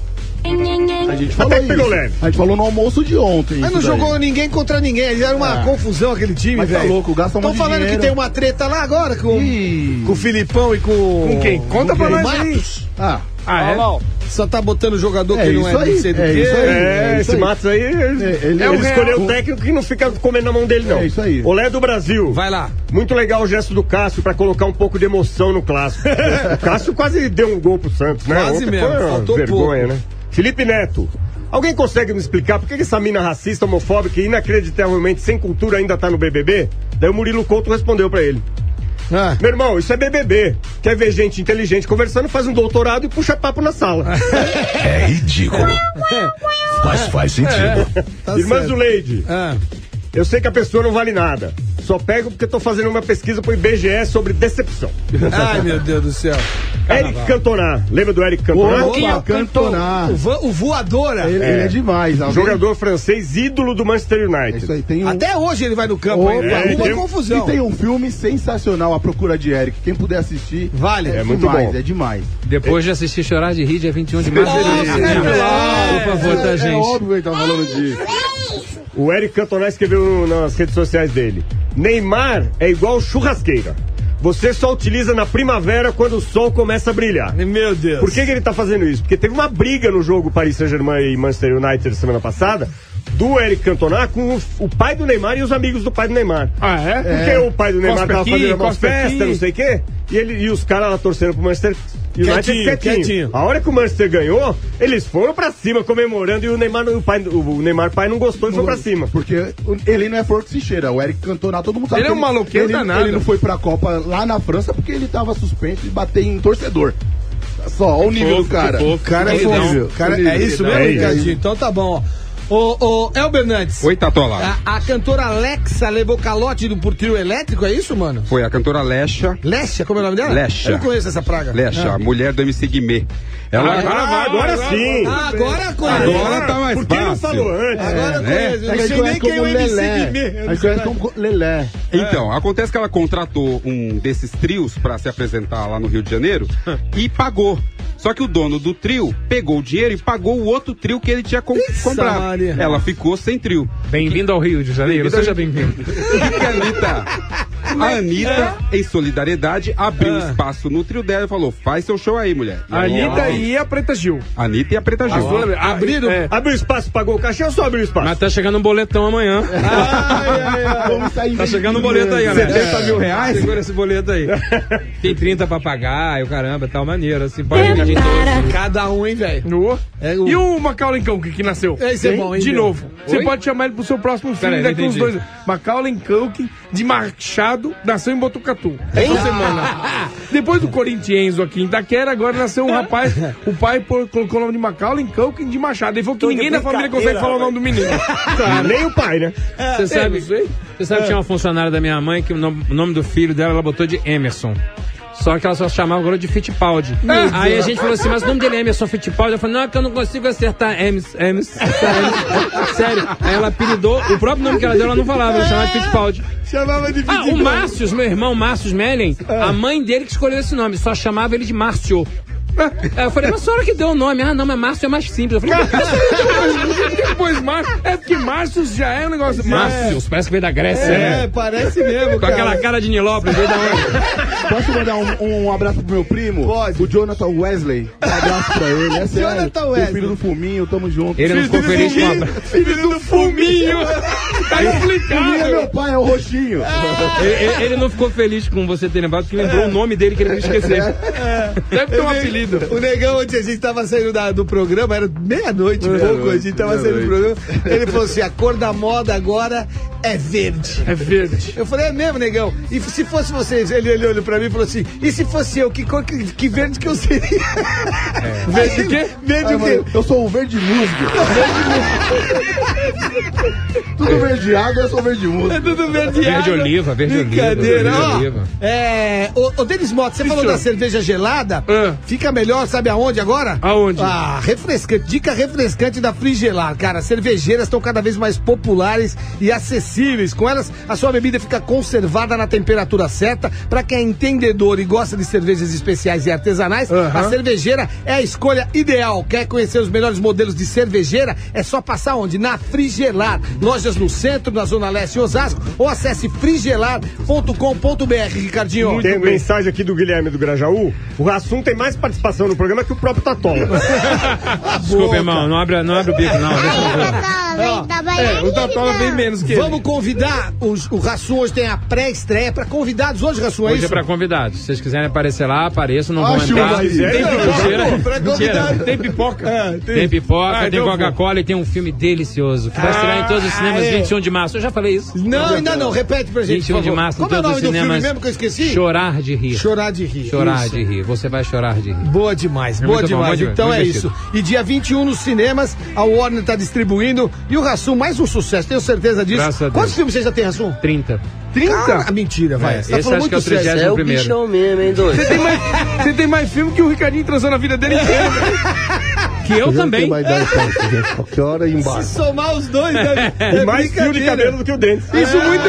S4: A gente falou
S7: Até que pegou
S4: isso.
S7: leve.
S4: A gente falou no almoço de ontem.
S3: Mas não
S4: isso daí.
S3: jogou ninguém contra ninguém. Era uma
S4: Ah.
S3: confusão aquele time,
S4: Mas tá
S3: velho.
S4: louco, gasta um
S3: Estão
S4: monte de
S3: falando
S4: dinheiro.
S3: que tem uma treta lá agora com,
S4: Ih.
S3: com o Filipão e com.
S2: Com quem? Conta
S3: com
S2: pra
S3: quem?
S2: nós aí.
S3: Matos.
S4: Ah,
S2: Ah, é?
S3: Só tá botando jogador
S4: É
S3: que não é
S4: isso aí,
S3: não sei do
S4: é
S3: quê.
S4: isso aí.
S7: É,
S4: isso
S7: esse
S4: aí.
S7: Matos aí, ele,
S4: ele-
S7: ele
S2: o
S7: escolheu
S2: real.
S7: o técnico que não fica comendo na mão dele, não.
S4: É isso aí.
S7: Olé do Brasil.
S3: Vai lá.
S7: Muito legal o gesto do Cássio pra colocar um pouco de emoção no clássico. O Cássio quase deu um gol pro Santos, né?
S3: Quase
S7: Ontem
S3: mesmo,
S7: foi uma
S3: faltou
S7: vergonha,
S3: pouco.
S7: né? Felipe Neto. Alguém consegue me explicar por que que essa mina racista, homofóbica e inacreditavelmente sem cultura ainda tá no B B B? Daí o Murilo Couto respondeu pra ele.
S3: Ah.
S7: Meu irmão, isso é B B B. Quer ver gente inteligente conversando, faz um doutorado e puxa papo na sala.
S1: É ridículo. Mas faz sentido.
S3: Tá
S7: Irmã
S3: certo.
S7: Zuleide,
S3: Ah.
S7: eu sei que a pessoa não vale nada. Só pego porque tô fazendo uma pesquisa pro I B G E sobre decepção.
S3: Ai, meu Deus do céu.
S7: Eric Cantona. Lembra do Eric Cantona?
S4: Opa, Cantona.
S3: O, va- o voadora.
S4: Ele, ele é demais. alguém-
S7: Jogador francês, ídolo do Manchester
S4: É
S7: United.
S4: isso aí, tem um...
S3: Até hoje ele vai no campo
S4: Opa,
S3: ainda.
S7: é,
S3: Uma
S7: tem-
S3: confusão.
S4: E tem um filme sensacional, A Procura de Eric. Quem puder assistir,
S3: Vale.
S4: é,
S7: É muito
S4: demais,
S7: bom.
S4: é demais.
S6: Depois de assistir Chorar de Rir, dia vinte e um de março.
S3: Nossa,
S6: Por
S3: é,
S6: favor, tá,
S4: É
S6: gente?
S4: óbvio que ele tá falando disso.
S7: O Eric Cantona escreveu nas redes sociais dele: Neymar é igual churrasqueira. Você só utiliza na primavera quando o sol começa a brilhar.
S3: Meu Deus.
S7: Por que, que ele tá fazendo isso? Porque teve uma briga no jogo Paris Saint-Germain e Manchester United semana passada do Eric Cantona com o, o pai do Neymar e os amigos do pai do Neymar.
S2: Ah, é?
S7: Porque o pai do Neymar
S2: Cospe
S7: tava
S2: aqui,
S7: fazendo uma
S2: cospe
S7: festa,
S2: aqui.
S7: não sei o quê, e, ele, e os caras lá torcendo pro Manchester United
S3: Quietinho,
S7: quietinho.
S3: quietinho.
S7: A hora que o Manchester ganhou, eles foram pra cima comemorando e o Neymar, o, pai, o Neymar pai não gostou e foi pra cima.
S4: Porque o- ele não é flor que se cheira. O Eric Cantona, todo mundo sabe
S2: Ele
S4: que
S2: é um maloqueiro
S4: ele,
S2: danado.
S4: ele não foi pra Copa lá na França porque ele tava suspenso de bater em torcedor. Só, olha o nível do cara.
S3: O cara é
S4: Nível,
S3: nível. Cara,
S4: nível.
S3: é isso mesmo,
S7: É isso.
S3: Ricardinho? Então tá bom, ó. Ô, ô, Elber Nantes.
S5: Oi, Tatola.
S3: A, a cantora Alexa levou calote do por trio elétrico, é isso, mano?
S5: Foi a cantora Lesha.
S3: Lesha, como é o nome dela?
S5: Lesha.
S3: Eu não conheço essa praga.
S5: Lesha,
S3: Ah.
S5: a mulher do M C Guimê. Ela
S2: Ah, agora vai,
S7: agora
S2: agora
S7: sim.
S3: Ah, agora conheço.
S5: Agora tá mais
S7: Por que não
S5: fácil.
S7: falou antes?
S3: Agora eu
S5: né?
S3: conheço. Eu
S4: É que
S3: não
S4: a
S3: sei
S4: gente
S3: nem
S4: conhece
S3: quem é o
S4: como
S3: M C
S4: Lelé.
S3: Guimê.
S4: A gente conhece como Lelé.
S5: Então, acontece que ela contratou um desses trios pra se apresentar lá no Rio de Janeiro e pagou. Só que o dono do trio pegou o dinheiro e pagou o outro trio que ele tinha com
S3: Issa
S5: comprado.
S3: Maria.
S5: Ela ficou sem trio.
S6: Bem-vindo ao Rio de Janeiro, seja bem-vindo.
S5: O que que a Anitta, A Anitta, em solidariedade, abriu
S2: Ah.
S5: espaço no trio dela e falou: faz seu show aí, mulher. E
S2: A
S5: aí
S2: Anitta
S5: ela-
S2: e a Preta Gil.
S5: A Anitta e a Preta Gil.
S2: Abriram? É.
S7: Abriu espaço, pagou o cachê ou só abriu espaço?
S6: Mas tá chegando um boletão amanhã.
S4: Ai, ai, ai. Vamos sair
S6: Tá chegando um boleto aí, galera.
S5: setenta mil reais?
S6: Segura esse boleto aí. Tem trinta pra pagar, e o caramba, tal maneira. Assim, pode dividir em todos.
S3: Cada um, hein, velho?
S2: No.
S3: É o-
S2: E o Macaulay Culkin que nasceu?
S3: Esse é bom, hein,
S2: De
S3: meu?
S2: novo. Você
S6: Oi?
S2: pode chamar ele pro seu próximo filme
S6: Peraí,
S2: daqui
S6: não
S2: uns
S6: entendi.
S2: dois. Macaulay Culkin de Machado nasceu em Botucatu. Essa semana. Depois do Corinthians aqui em Itaquera, agora nasceu um rapaz. O pai pô- colocou o nome de Macaulay Culkin de Machado. Ele falou que ninguém na família consegue falar o nome do menino.
S7: Nem o pai, né?
S6: Você sabe,
S2: não sei.
S6: você sabe que tinha uma funcionária da minha mãe que o nome, o nome do filho dela ela botou de Emerson. Só que ela só chamava agora de Fittipaldi. Aí a gente falou assim, mas o nome dele é Emerson Fittipaldi. Eu falei, não, é que eu não consigo acertar Emerson. Emerson, Emerson. Sério. Aí ela apelidou, o próprio nome que ela deu, ela não falava, ela chamava de Fittipaldi.
S3: Chamava de
S6: Ah, o Márcio, meu irmão, Márcio Mellen, a mãe dele que escolheu esse nome, só chamava ele de Márcio. Aí eu falei, mas a senhora que deu o nome. Ah, não, mas Márcio é mais simples. Eu falei,
S2: Depois Márcio. É porque Márcio já é um negócio.
S6: Márcio, parece que veio da Grécia.
S3: É,
S6: né?
S3: parece mesmo,
S6: Com
S3: cara.
S6: aquela cara de Nilópolis, veio da onde?
S4: Posso mandar um, um abraço pro meu primo?
S3: Pode.
S4: O Jonathan Wesley. Um abraço pra ele. É sério.
S3: Jonathan Wesley.
S4: O filho do Fuminho, tamo junto.
S6: Ele não ficou feliz com a...
S2: Filho do Fuminho. Tá
S4: Fuminho é
S2: explicado.
S4: meu pai, é o roxinho.
S6: Ele, ele- ele não ficou feliz com você ter lembrado, porque lembrou o nome dele que ele não esquecer.
S2: Deve ter um apelido.
S3: O negão, ontem a gente tava saindo da- do programa, era meia-noite, um pouco, a gente tava saindo do programa. Ele falou assim: a cor da moda agora é verde.
S2: É verde.
S3: Eu falei, é mesmo, negão? E se fosse vocês? Ele, ele olhou pra mim e falou assim: e se fosse eu, que cor, que, que verde que eu seria?
S2: Verde o quê?
S3: Verde
S4: Aí eu
S3: o
S4: falei,
S3: quê?
S4: eu sou o verde musgo. Tudo verde água, eu sou verde musgo.
S3: É tudo verde
S6: Verde
S3: água.
S6: oliva, verde oliva,
S3: Brincadeira.
S6: verde
S3: Ó,
S6: oliva.
S3: é, ô, ô, Denis Mota, você falou
S2: senhor.
S3: da cerveja gelada?
S2: Ah.
S3: Fica melhor, sabe aonde agora?
S2: Aonde?
S3: Ah, refrescante. Dica refrescante da Frigelar. Cara, cervejeiras estão cada vez mais populares e acessíveis. Com elas, a sua bebida fica conservada na temperatura certa. Pra quem é entendedor e gosta de cervejas especiais e artesanais,
S2: Aham.
S3: a cervejeira é a escolha ideal. Quer conhecer os melhores modelos de cervejeira? É só passar onde? Na Frigelar. Lojas no centro, na Zona Leste em Osasco, ou acesse frigelar ponto com ponto br, Ricardinho.
S7: Tem mensagem aqui do Guilherme do Grajaú. O Rassum tem mais participação no programa que o próprio Tatola.
S6: Desculpa, irmão, não abre, não abre o bico, não. Deixa eu ver.
S2: É, o Tatola vem menos que ele.
S3: Vamos convidar os, o Rassum. Hoje tem a pré-estreia para convidados hoje, Rassum, é
S6: Hoje é
S3: isso?
S6: pra convidados. Se vocês quiserem aparecer lá, apareçam, não vão
S4: Acho
S6: entrar.
S4: que vai.
S6: Tem mentira.
S3: Pra
S6: Mentira.
S3: convidar.
S2: Tem pipoca?
S6: Tem pipoca,
S2: Ah,
S6: tem
S2: então eu vou.
S6: Coca-Cola e tem um filme delicioso que vai estrear em todos os cinemas
S3: é.
S6: vinte e um de março. Eu já falei isso.
S3: Não, ainda não. Repete pra gente,
S6: vinte e um
S3: por
S6: de
S3: favor.
S6: março, em
S3: Como é o
S6: todos
S3: nome
S6: os
S3: do filme
S6: cinemas.
S3: mesmo que eu esqueci?
S6: Chorar de rir.
S3: Chorar de rir.
S6: Chorar
S3: Isso.
S6: de rir. Você vai chorar de rir.
S3: Boa demais,
S6: É
S3: boa
S6: muito bom,
S3: demais.
S6: muito
S3: Então é
S6: divertido.
S3: isso. E dia vinte e um nos cinemas, a Warner tá distribuindo. E o Rassum, mais um sucesso, tenho certeza disso.
S6: Graças a Deus.
S3: Quantos filmes você já tem, Rassum?
S6: trinta.
S3: trinta? Ah, mentira, vai.
S6: É,
S3: Você tá
S6: esse
S3: falando
S6: acho que é o
S3: muito sério.
S6: trigésimo primeiro.
S8: mesmo, hein, doido?
S2: Você tem, mais, você tem mais filme que o Ricardinho transou na vida dele inteira.
S6: Que eu também.
S4: Vai dar certo, gente. Qualquer hora e embaixo.
S3: Se somar os dois, né?
S7: E mais fio de cabelo do que o dente.
S2: Isso muito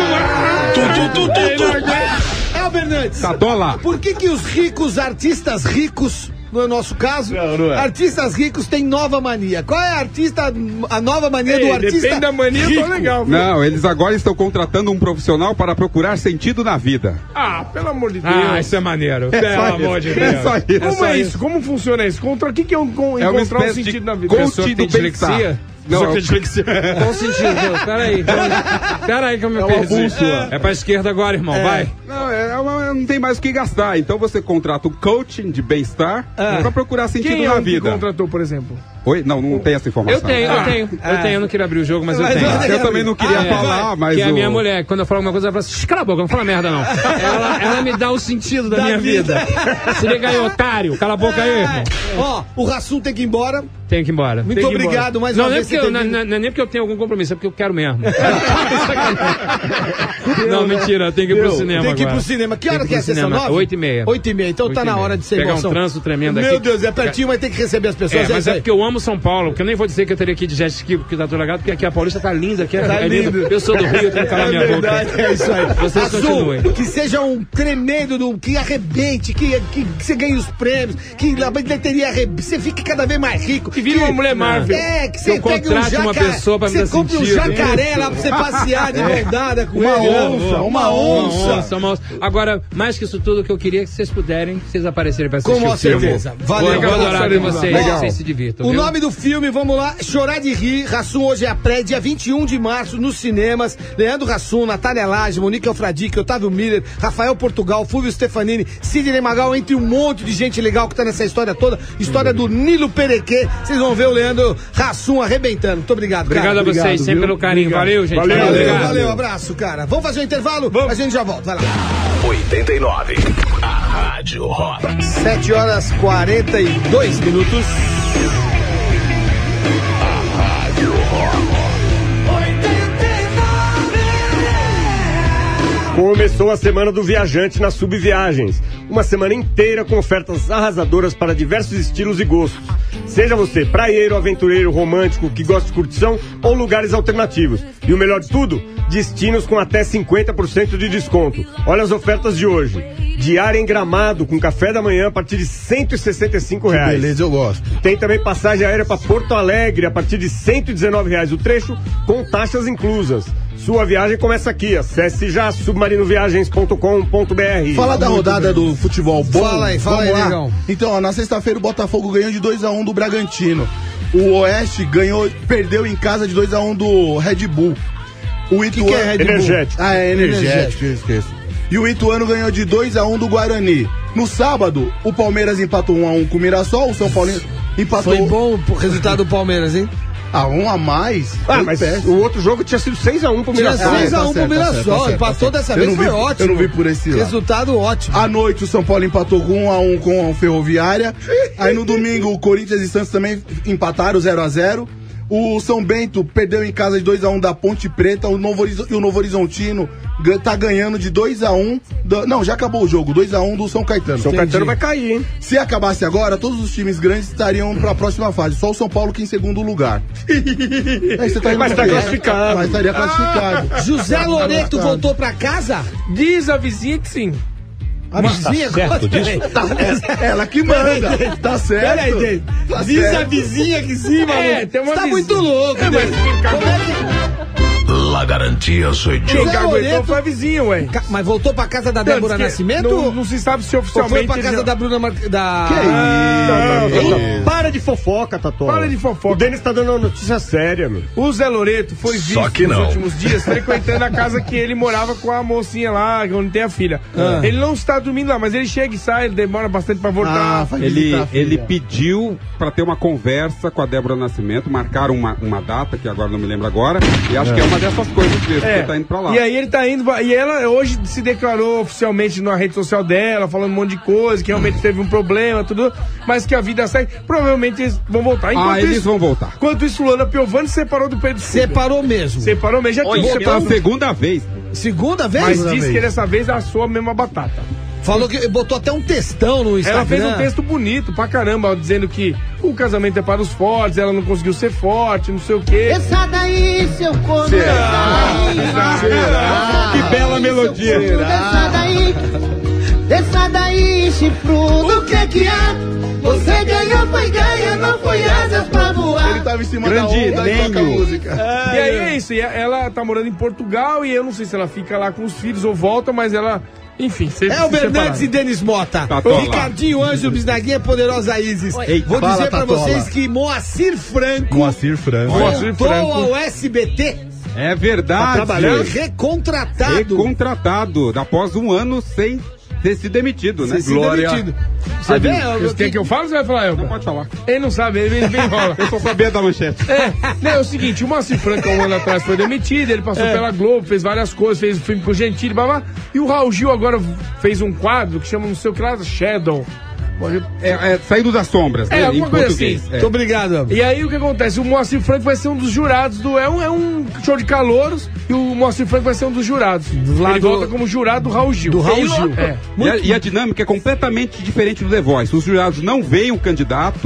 S2: mais.
S3: É, Bernardes.
S5: Tatola.
S3: Por que que os ricos, artistas ricos, no nosso caso,
S4: Não, não é.
S3: artistas ricos têm nova mania? Qual é a artista, a nova mania do
S2: Ei,
S3: artista
S2: depende da mania, eu tô legal. viu?
S5: Não, eles agora estão contratando um profissional para procurar sentido na vida.
S2: Ah, pelo amor de Deus.
S6: Ah, isso é maneiro.
S5: É
S6: Pelo
S5: só
S6: amor
S5: isso.
S6: de
S5: É
S6: Deus.
S5: só isso.
S2: Como
S6: só
S2: é
S6: isso.
S2: isso? Como funciona isso? Contra o que, que é um, com,
S5: É uma
S2: encontrar um
S5: espécie de
S2: sentido na vida?
S5: coach
S6: Pessoa que
S5: do
S6: tem
S5: bem-estar.
S6: dislexia?
S5: Não,
S6: Pessoa
S5: é
S6: que tem dislexia. Qual o sentido? Peraí. Peraí que eu me
S4: uma
S6: perdi.
S4: bússola.
S6: É pra esquerda agora, irmão. Vai.
S5: Não, é uma- não tem mais o que gastar. Então você contrata um coaching de bem-estar para procurar sentido
S2: Quem é
S5: na
S2: um que
S5: vida.
S2: contratou, por exemplo?
S5: Oi? Não, não tem essa informação.
S6: Eu tenho, eu tenho. Eu tenho. Eu não queria abrir o jogo, mas eu
S3: Mas
S6: tenho.
S3: olha,
S5: Eu também não queria
S6: Ah, é.
S5: falar, mas
S6: Que é a
S5: o-
S6: minha mulher, quando eu falo alguma coisa, ela fala assim, cala a boca, não fala merda não. ela, ela me dá o sentido da,
S3: Da
S6: minha
S3: vida.
S6: vida. Se liga aí, otário, cala a boca aí, irmão.
S3: Ó, o Rassum tem que ir embora.
S6: Tenho que ir embora.
S3: Muito
S6: Tenho que ir
S3: obrigado
S6: embora.
S3: mais
S6: não,
S3: uma
S6: não é
S3: vez
S6: porque
S3: por
S6: eu,
S3: ter
S6: não,
S3: vindo.
S6: não, não é nem porque eu tenho algum compromisso, é porque eu quero mesmo. Não, mentira, eu tenho que ir pro
S3: Meu,
S6: cinema
S3: tem que ir
S6: agora.
S3: pro cinema. Que
S6: Tem
S3: hora
S6: ir
S3: que é a
S6: pro
S3: sessão?
S6: cinema.
S3: Nove?
S6: Oito e meia.
S3: Oito e meia. Então
S6: Oito
S3: tá
S6: e
S3: na
S6: meia.
S3: hora de ser
S6: Pegar um
S3: emoção.
S6: trânsito tremendo
S3: Meu
S6: aqui.
S3: Deus, é pertinho, mas tem que receber as pessoas.
S6: É, mas
S3: isso
S6: é
S3: aí.
S6: porque eu amo amo São Paulo, porque eu nem vou dizer que eu teria aqui de jet ski porque tá toda legal, porque aqui a Paulista tá linda, aqui é,
S3: Tá
S6: é
S3: lindo.
S6: lindo. Eu sou do Rio, eu tenho que calar
S3: É
S6: minha
S3: verdade,
S6: boca.
S3: é isso aí.
S6: Vocês
S3: Azul,
S6: continuem.
S3: que seja um tremendo, do, que arrebente, que, que, que você ganhe os prêmios, que a bilheteria arrebente, você fique cada vez mais rico.
S6: Que vire uma mulher Marvel.
S3: É, que
S6: Que
S3: você
S6: eu
S3: pegue um
S6: contrate uma
S3: jacaré,
S6: pessoa pra me
S3: você
S6: dar
S3: compre um
S6: sentido.
S3: jacaré lá pra você passear de mão dada com
S4: Uma
S3: ele. né?
S4: onça, uma
S6: Uma
S4: onça.
S6: onça, uma onça. Agora, mais que isso tudo, o que eu queria é que vocês puderem, vocês aparecerem pra assistir
S3: Com
S6: o filme.
S3: certeza.
S6: Valeu,
S3: Valeu,
S6: vou adorar ver
S3: Legal.
S6: vocês,
S3: Legal.
S6: vocês se divirtam.
S3: O
S6: viu?
S3: nome do filme, vamos lá, Chorar de Rir, Rassum hoje é a pré, dia vinte e um de março, nos cinemas. Leandro Rassum, Natália Lage, Monique Alfradique, Otávio Miller, Rafael Portugal, Fulvio Stefanini, Sidney Magal, entre um monte de gente legal que tá nessa história toda. História do Nilo Perequê. Vocês vão ver o Leandro Rassum arrebentando. Muito obrigado, cara.
S6: Obrigado a vocês,
S4: Obrigado,
S6: sempre
S4: viu?
S6: pelo carinho.
S2: Obrigado.
S6: Valeu, gente.
S7: Valeu,
S3: Valeu,
S6: Obrigado.
S3: valeu, abraço, cara. Vamos fazer um intervalo? A gente já volta, vai lá.
S1: oitenta e nove. A Rádio Rock.
S3: sete horas e quarenta e dois minutos.
S7: Começou a semana do viajante na Subviagens. Uma semana inteira com ofertas arrasadoras para diversos estilos e gostos. Seja você praieiro, aventureiro, romântico, que gosta de curtição ou lugares alternativos. E o melhor de tudo, destinos com até cinquenta por cento de desconto. Olha as ofertas de hoje. Diária em Gramado com café da manhã a partir de cento e sessenta e cinco reais.
S4: Beleza, eu gosto.
S7: Tem também passagem aérea para Porto Alegre a partir de cento e dezenove reais o trecho, com taxas inclusas. Sua viagem começa aqui. Acesse já submarino viagens ponto com ponto b r.
S4: Fala da rodada do futebol bom.
S3: Fala aí, fala
S4: Vamos
S3: aí,
S4: lá.
S3: negão.
S4: Então, ó, na sexta-feira o Botafogo ganhou de dois a um do Bragantino. O Oeste ganhou, perdeu em casa de dois a um do Red Bull. O Ituano...
S3: que é Red Bull?
S7: Energético.
S4: Ah, é energético,
S3: Energético.
S4: eu esqueço. E o Ituano ganhou de dois a um do Guarani. No sábado, o Palmeiras empatou um a um com o Mirassol, o São Paulo empatou...
S3: Foi bom o resultado do Palmeiras, hein?
S4: Ah, um a mais?
S7: Ah,
S4: Foi
S7: mas
S4: péssimo.
S7: o outro jogo tinha sido seis a um pro
S3: Tinha
S7: Mirassol.
S3: seis a um
S4: tá
S3: pro
S4: certo, tá
S3: Mirassol,
S4: certo, tá certo,
S3: empatou
S4: tá
S3: dessa
S4: certo.
S3: vez,
S4: Eu não
S3: foi
S4: vi-
S3: ótimo.
S4: eu não vi por esse lado.
S3: Resultado ótimo.
S4: À noite, o São Paulo empatou com um a um com a Ferroviária. Aí no domingo, o Corinthians e Santos também empataram zero a zero. O São Bento perdeu em casa de dois a um da Ponte Preta. O Novo, Horizo- e o Novo Horizontino gan- tá ganhando de dois a um. Da, não, já acabou o jogo. dois a um do São Caetano.
S7: São Caetano vai cair, hein?
S4: Se acabasse agora, todos os times grandes estariam pra próxima fase. Só o São Paulo que em segundo lugar. Aí você tá indo
S7: Mas
S4: pro
S7: tá
S4: quê?
S7: classificado.
S4: Mas estaria classificado.
S3: José Loreto voltou pra casa?
S2: Diz a vizinha que sim.
S3: A vizinha certo disso?
S4: Ela que manda. Tá certo.
S3: Peraí, Dave.
S4: Tá
S3: Diz
S4: certo.
S3: a vizinha que sim, mano.
S2: É, tem uma
S3: Você tá
S2: vizinha.
S3: muito louco,
S2: É, mas
S3: Dave.
S2: fica-
S3: Como é que...
S1: La garantia sou
S2: Quem
S1: eu.
S2: que
S3: Zé
S2: aguentou
S3: Loreto-
S2: foi a vizinha, ué.
S3: Ca- Mas voltou pra casa da Débora
S2: Tanto que
S3: Nascimento?
S2: Não, não se sabe se
S3: Ou foi
S2: oficialmente.
S3: pra
S2: ele
S3: casa
S2: já-
S3: da Bruna Mar... da...
S7: Não, não, não.
S4: Isso.
S7: Para de fofoca, Tatuá.
S2: Para de fofoca.
S7: O Denis tá dando uma notícia séria, meu.
S2: O Zé Loreto foi visto
S1: Só que
S2: nos
S1: não.
S2: últimos dias frequentando a casa que ele morava com a mocinha lá, onde tem a filha.
S3: Ah.
S2: Ele não está dormindo lá, mas ele chega e sai, ele demora bastante pra voltar.
S4: Ah, faz
S5: Ele,
S4: visitar a filha.
S5: ele pediu pra ter uma conversa com a Débora Nascimento, marcaram uma, uma data, que agora não me lembro agora, e acho que é uma dessas coisas mesmo, que
S2: É.
S5: ele tá indo pra lá.
S2: E aí ele tá indo, e ela hoje se declarou oficialmente na rede social dela, falando um monte de coisa, que realmente teve um problema, tudo, mas que a vida segue. Provavelmente eles vão voltar. Enquanto
S5: Ah, eles
S2: isso,
S5: vão voltar.
S2: Enquanto isso, Luana Piovani se separou do Pedro Silva.
S3: Separou mesmo.
S2: Separou mesmo, já tinha
S5: Pela
S2: separado.
S5: segunda vez.
S3: Segunda vez?
S2: Mas
S3: Segunda
S2: disse
S3: vez.
S2: que dessa vez assou a mesma batata.
S3: Falou que botou até um textão no Instagram.
S2: Ela fez um texto bonito pra caramba, ó, dizendo que o casamento é para os fortes, ela não conseguiu ser forte, não sei o quê.
S9: Desça daí, seu corno.
S4: Será?
S5: Que bela melodia.
S9: Desça daí. Desça daí, chifrudo. O que que é? Você ganhou, foi ganha, não foi asas pra voar.
S4: Ele tava em cima
S5: Grande
S4: da onda e toca a
S5: lenho.
S4: música.
S2: E aí é isso, e ela tá morando em Portugal e eu não sei se ela fica lá com os filhos ou volta, mas ela, enfim, sempre
S3: É o
S2: se
S3: Bernardes
S2: separaram.
S3: e Denis Mota.
S5: Tatola.
S3: Ricardinho Anjo, Bisnaguinha, Poderosa Isis.
S5: Eita.
S3: Vou
S4: Fala,
S3: dizer pra
S4: Tatola.
S3: vocês que Moacir Franco
S4: Moacir Franco.
S2: Moacir
S3: voltou
S2: Franco.
S3: ao S B T.
S5: É verdade.
S3: Foi recontratado.
S5: Recontratado, após um ano sem ter se demitido, né?
S3: Você se demitido. Você vê?
S2: Você quer que eu fale ou você vai falar, Elba?
S5: Não pode falar.
S2: Ele não sabe, ele, ele enrola.
S5: Eu só sabia da manchete.
S2: É, não, é o seguinte, o Moacir Franco, um ano atrás, foi demitido, ele passou pela Globo, fez várias coisas, fez um filme com o Gentili, blá, blá, e o Raul Gil agora fez um quadro que chama, não sei o que lá, Shadow.
S5: É, é, saindo das sombras,
S2: É,
S5: né? Em
S2: alguma coisa
S5: português.
S2: assim.
S5: É.
S3: Muito obrigado.
S2: E aí o que acontece? O Moacir Franco vai ser um dos jurados do. É um, é um show de calouros e o Moacir Franco vai ser um dos jurados.
S3: Lá
S2: Ele
S3: do-
S2: volta como jurado do Raul Gil.
S3: Do Raul
S2: Bem
S3: Gil.
S2: louco. É.
S5: E a, e a dinâmica é completamente diferente do The Voice. Os jurados não veem o candidato,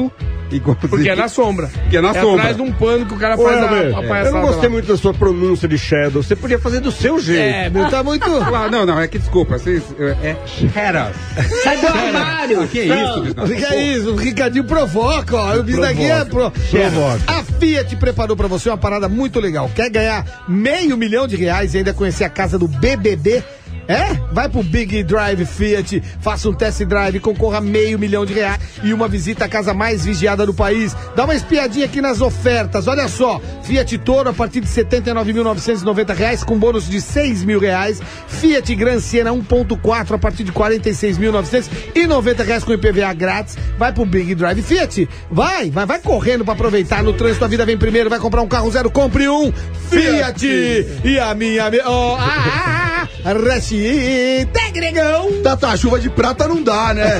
S5: Igualzinho.
S2: Porque é na sombra.
S5: Que é na
S2: é
S5: sombra.
S2: atrás de um pano que o cara
S7: Ô,
S2: faz
S7: Elber,
S2: a, a
S7: eu
S2: palhaçada
S7: não gostei
S2: lá.
S7: muito da sua pronúncia de Shadow. Você podia fazer do seu jeito.
S3: É, meu, tá muito...
S5: Ah, não, não, é que desculpa. Vocês, é Shadows.
S9: Sai do armário.
S5: Ah, que é isso, Bisnaga?
S3: Que é isso? O Ricardinho provoca, ó. O Bisnaguinha é pro...
S7: Provoca.
S3: A Fiat preparou pra você uma parada muito legal. Quer ganhar meio milhão de reais e ainda conhecer a casa do B B B? É? Vai pro Big Drive Fiat, faça um test drive, concorra a meio milhão de reais e uma visita à casa mais vigiada do país. Dá uma espiadinha aqui nas ofertas, olha só. Fiat Toro a partir de setenta e nove mil novecentos e noventa reais com bônus de seis mil reais. Fiat Gran Siena um ponto quatro a partir de quarenta e seis mil novecentos e noventa reais com I P V A grátis. Vai pro Big Drive Fiat. Vai, vai, vai correndo pra aproveitar. No trânsito a vida vem primeiro. Vai comprar um carro zero, compre um Fiat. E a minha... Oh, ah, ah, ah, Tegregão!
S4: Tata, chuva de prata não dá, né?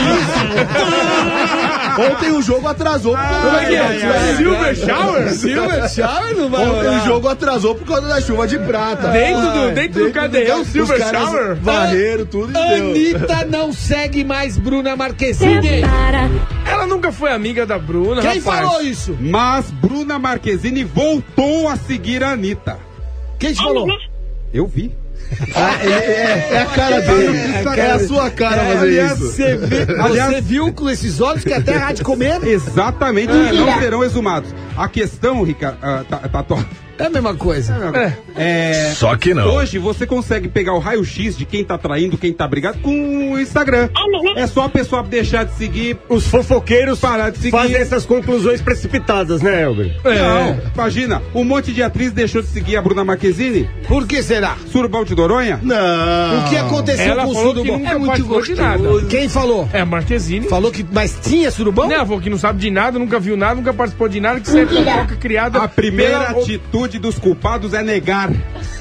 S4: Ontem o jogo atrasou.
S2: Como é que é? Silver Shower?
S3: Silver Shower não vai
S4: Ontem
S3: rolar.
S4: o jogo atrasou por causa da chuva de prata.
S2: Dentro do, dentro do cadeirão, Silver
S4: Os caras
S2: Shower?
S4: varreram tudo e deu.
S3: Anitta não segue mais Bruna Marquezine.
S2: Ela nunca foi amiga da Bruna,
S3: Quem
S2: rapaz.
S3: falou isso?
S5: Mas Bruna Marquezine voltou a seguir a Anitta.
S3: Quem te falou?
S5: Eu vi.
S4: Ah, é, é, é a cara dele. É a sua cara fazer
S5: aliás,
S4: isso.
S3: Você, vê,
S5: Aliás-
S3: você viu com esses olhos que até a de comer?
S5: Exatamente, e não serão exumados. A questão, Ricardo, ah, tá, tá, tá,
S3: É a mesma coisa.
S5: é,
S1: Só que não.
S5: hoje você consegue pegar o raio-x de quem tá traindo, quem tá brigado com o Instagram. É só a pessoa deixar de seguir.
S7: Os fofoqueiros
S5: Parar de seguir.
S7: fazem essas conclusões precipitadas, né, Elber?
S5: Não, imagina, um monte de atriz deixou de seguir a Bruna Marquezine,
S3: Por que será?
S5: Surubão de Noronha.
S4: Não.
S3: O que aconteceu
S2: Ela
S3: com o
S2: falou que
S3: surubão?
S2: nunca participou de nada.
S3: Quem falou?
S2: É, a Marquezine.
S3: Falou que... Mas tinha surubão?
S2: Não, ela falou que não sabe de nada, nunca viu nada, nunca participou de nada, que isso é fofoca criada
S5: A primeira
S2: pela...
S5: atitude dos culpados é negar.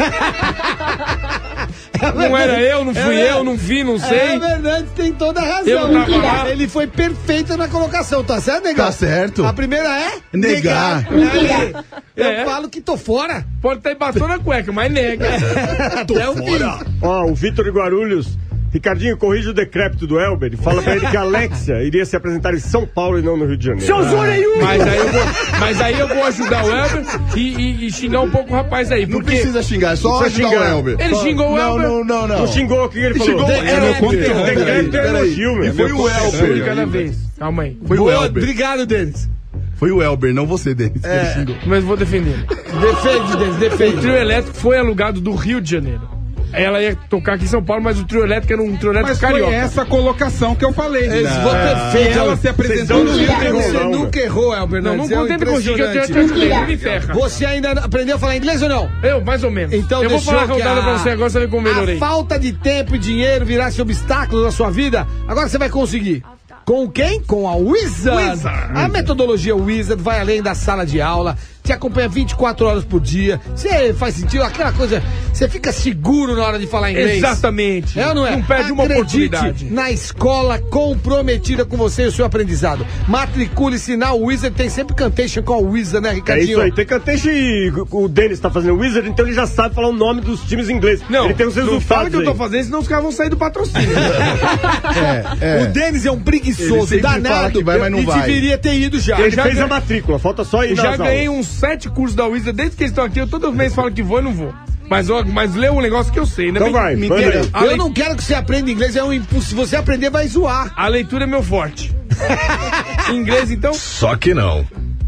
S2: Não era eu, não fui
S3: É
S2: eu, não vi, não
S3: É
S2: sei.
S3: verdade, tem toda a razão.
S2: Eu tava lá.
S3: Ele foi perfeito na colocação, tá certo, negão?
S4: Tá certo.
S3: A primeira é?
S4: Negar.
S3: Negar. Eu
S2: É.
S3: falo que tô fora.
S2: Pode ter batom na cueca, mas nega.
S3: Até o fim.
S7: Ó, o Vitor de Guarulhos. Ricardinho, corrige o decrépito do Elber e fala pra ele que a Alexia iria se apresentar em São Paulo e não no Rio de Janeiro.
S2: Mas aí eu vou, mas aí eu vou ajudar o Elber e, e- e xingar um pouco o rapaz aí.
S4: Não
S2: Porque
S4: precisa xingar, é só
S7: Não
S4: ajudar
S7: precisa
S4: o
S7: xingar.
S4: Elber.
S2: ele xingou o
S4: Não,
S2: Elber.
S4: não, não, não.
S7: Não xingou, o que ele falou?
S4: Xingou,
S7: De-
S4: é meu
S7: de-
S4: conterrâneo.
S7: decrépito é
S4: Peraí,
S7: elogio, meu.
S4: E foi o Elber.
S2: Cada vez. Calma aí.
S4: Foi o
S3: Boa,
S4: Elber.
S3: obrigado, Denis.
S4: Foi o Elber, não você, Denis. que ele xingou.
S2: Mas vou defender.
S3: Defende, Denis,
S2: O
S3: defende.
S2: trio elétrico foi alugado do Rio de Janeiro. Ela ia tocar aqui em São Paulo, mas o trio elétrico era um trio elétrico
S5: Mas foi
S2: carioca.
S5: essa colocação que eu falei.
S3: Eles
S5: Não.
S3: vão perfeito.
S5: E ela se apresentou no Rio de
S3: Você
S5: Janeiro.
S3: nunca errou, Elber.
S2: Não, não
S3: Nantes, é um
S2: contente com o que eu te
S3: impressionante.
S2: ajudei, não me ferra.
S3: Você ainda aprendeu a falar inglês ou não?
S2: Eu, mais ou menos.
S3: Então
S2: eu vou
S3: deixou
S2: falar a
S3: que
S2: rodada
S3: a-
S2: pra você agora, você vai como melhorei.
S3: A falta de tempo e dinheiro virasse obstáculo na sua vida, agora você vai conseguir. Com quem? Com a Wizard.
S2: Wizard.
S3: A metodologia Wizard vai além da sala de aula, te acompanha vinte e quatro horas por dia. Você faz sentido, aquela coisa, você fica seguro na hora de falar inglês.
S2: Exatamente.
S3: É ou não é?
S2: Não perde uma
S3: Acredite
S2: oportunidade.
S3: na escola comprometida com você e o seu aprendizado. Matricule-se na Wizard, tem sempre cantation com a Wizard, né,
S7: É
S3: Ricardinho?
S7: isso aí, tem canteixe e o Denis tá fazendo Wizard, então ele já sabe falar o nome dos times ingleses.
S2: Não,
S7: ele tem os
S2: não fala
S7: resultados
S2: que eu tô
S7: aí.
S2: fazendo, senão os caras vão sair do patrocínio.
S4: É,
S3: O
S4: é.
S3: Denis é um
S4: Ele
S3: preguiçoso,
S4: sempre fala
S3: danado.
S4: que vai, mas não
S3: e
S4: vai.
S3: deveria ter ido já.
S7: Ele
S2: já
S7: fez
S2: ganhei-
S7: a matrícula, falta só ir
S2: Eu já
S7: nas
S2: ganhei
S7: aulas.
S2: uns sete cursos da Wizard desde que eles estão aqui. Eu todo mês falo que vou e não vou. Mas, ó, mas lê um negócio que eu sei, né?
S7: Então vai,
S2: Me
S7: manda
S2: inteira.
S7: aí.
S2: A,
S3: Eu
S2: lei-
S3: não quero que você aprenda inglês, é um impulso. Se você aprender, vai zoar.
S2: a leitura é meu forte. Em inglês, então?
S1: Só que não.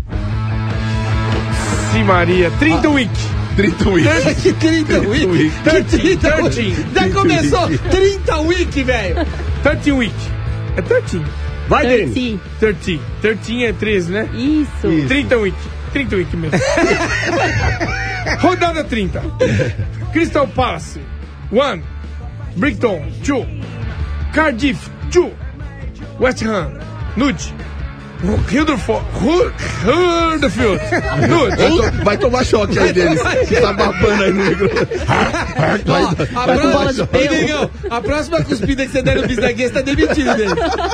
S2: Sim, Maria. trinta week.
S4: trinta weeks.
S3: Que trinta week. Que trinta week. Já começou trinta week, velho.
S2: trinta week. É treze.
S7: Vai, Denis.
S8: Thirty.
S2: treze. treze é treze, né?
S8: Isso.
S2: trinta week. trinta week mesmo. Rodada trinta. Crystal Palace. one. Brighton. two. Cardiff. two. West Ham. Nude. Huddersfield. Huddersfield. Nude.
S4: Vai tomar choque aí, Denis. Você tá babando aí, negro.
S3: Ó, a,
S4: vai tomar
S3: próxima,
S4: choque.
S3: Ô, Negão, a próxima cuspida que você der no bisnaguinha, você tá demitido dele.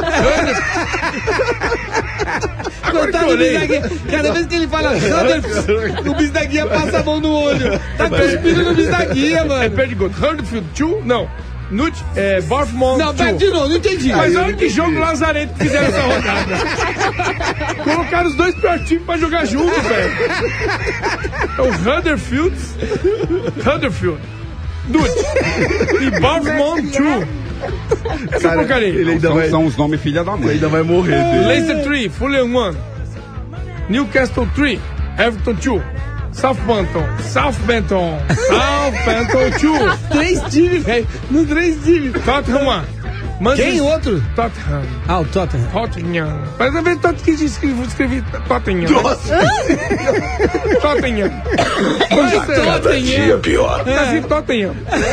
S2: Agora que
S3: Coitado
S2: eu
S3: do
S2: olhei.
S3: bisnaguinha. Cada vez que ele fala Huddersfield, o bisnaguinha passa a mão no olho. Tá cuspindo no bisnaguinha,
S2: É
S3: mano.
S2: perdigoto. Huddersfield. two. Não. Nude, é, Dortmund.
S3: Não, pera, de novo, não entendi.
S2: Mas olha que jogo lazarento que fizeram essa rodada. Colocaram os dois piores times pra jogar junto, velho. É o Huddersfield. Huddersfield. Nude. E Dortmund dois. Essa
S4: Cara,
S2: porcaria.
S4: ele ainda
S5: São,
S4: vai,
S5: são os nomes filha da
S4: ele
S5: mãe.
S4: ainda vai morrer. dele.
S2: Leicester três, Fulham um. Newcastle três, Everton dois. Southampton, Southampton, Southampton dois.
S3: Três times, velho. No três times.
S2: Tottenham um. Manchester-
S3: Quem outro?
S2: Tottenham.
S3: Ah, o Tottenham.
S2: Tottenham. Mas eu vejo tanto que escrevi, escrevi Tottenham.
S4: Nossa,
S2: Tottenham. Tottenham. Pior. Tá assim, Tottenham.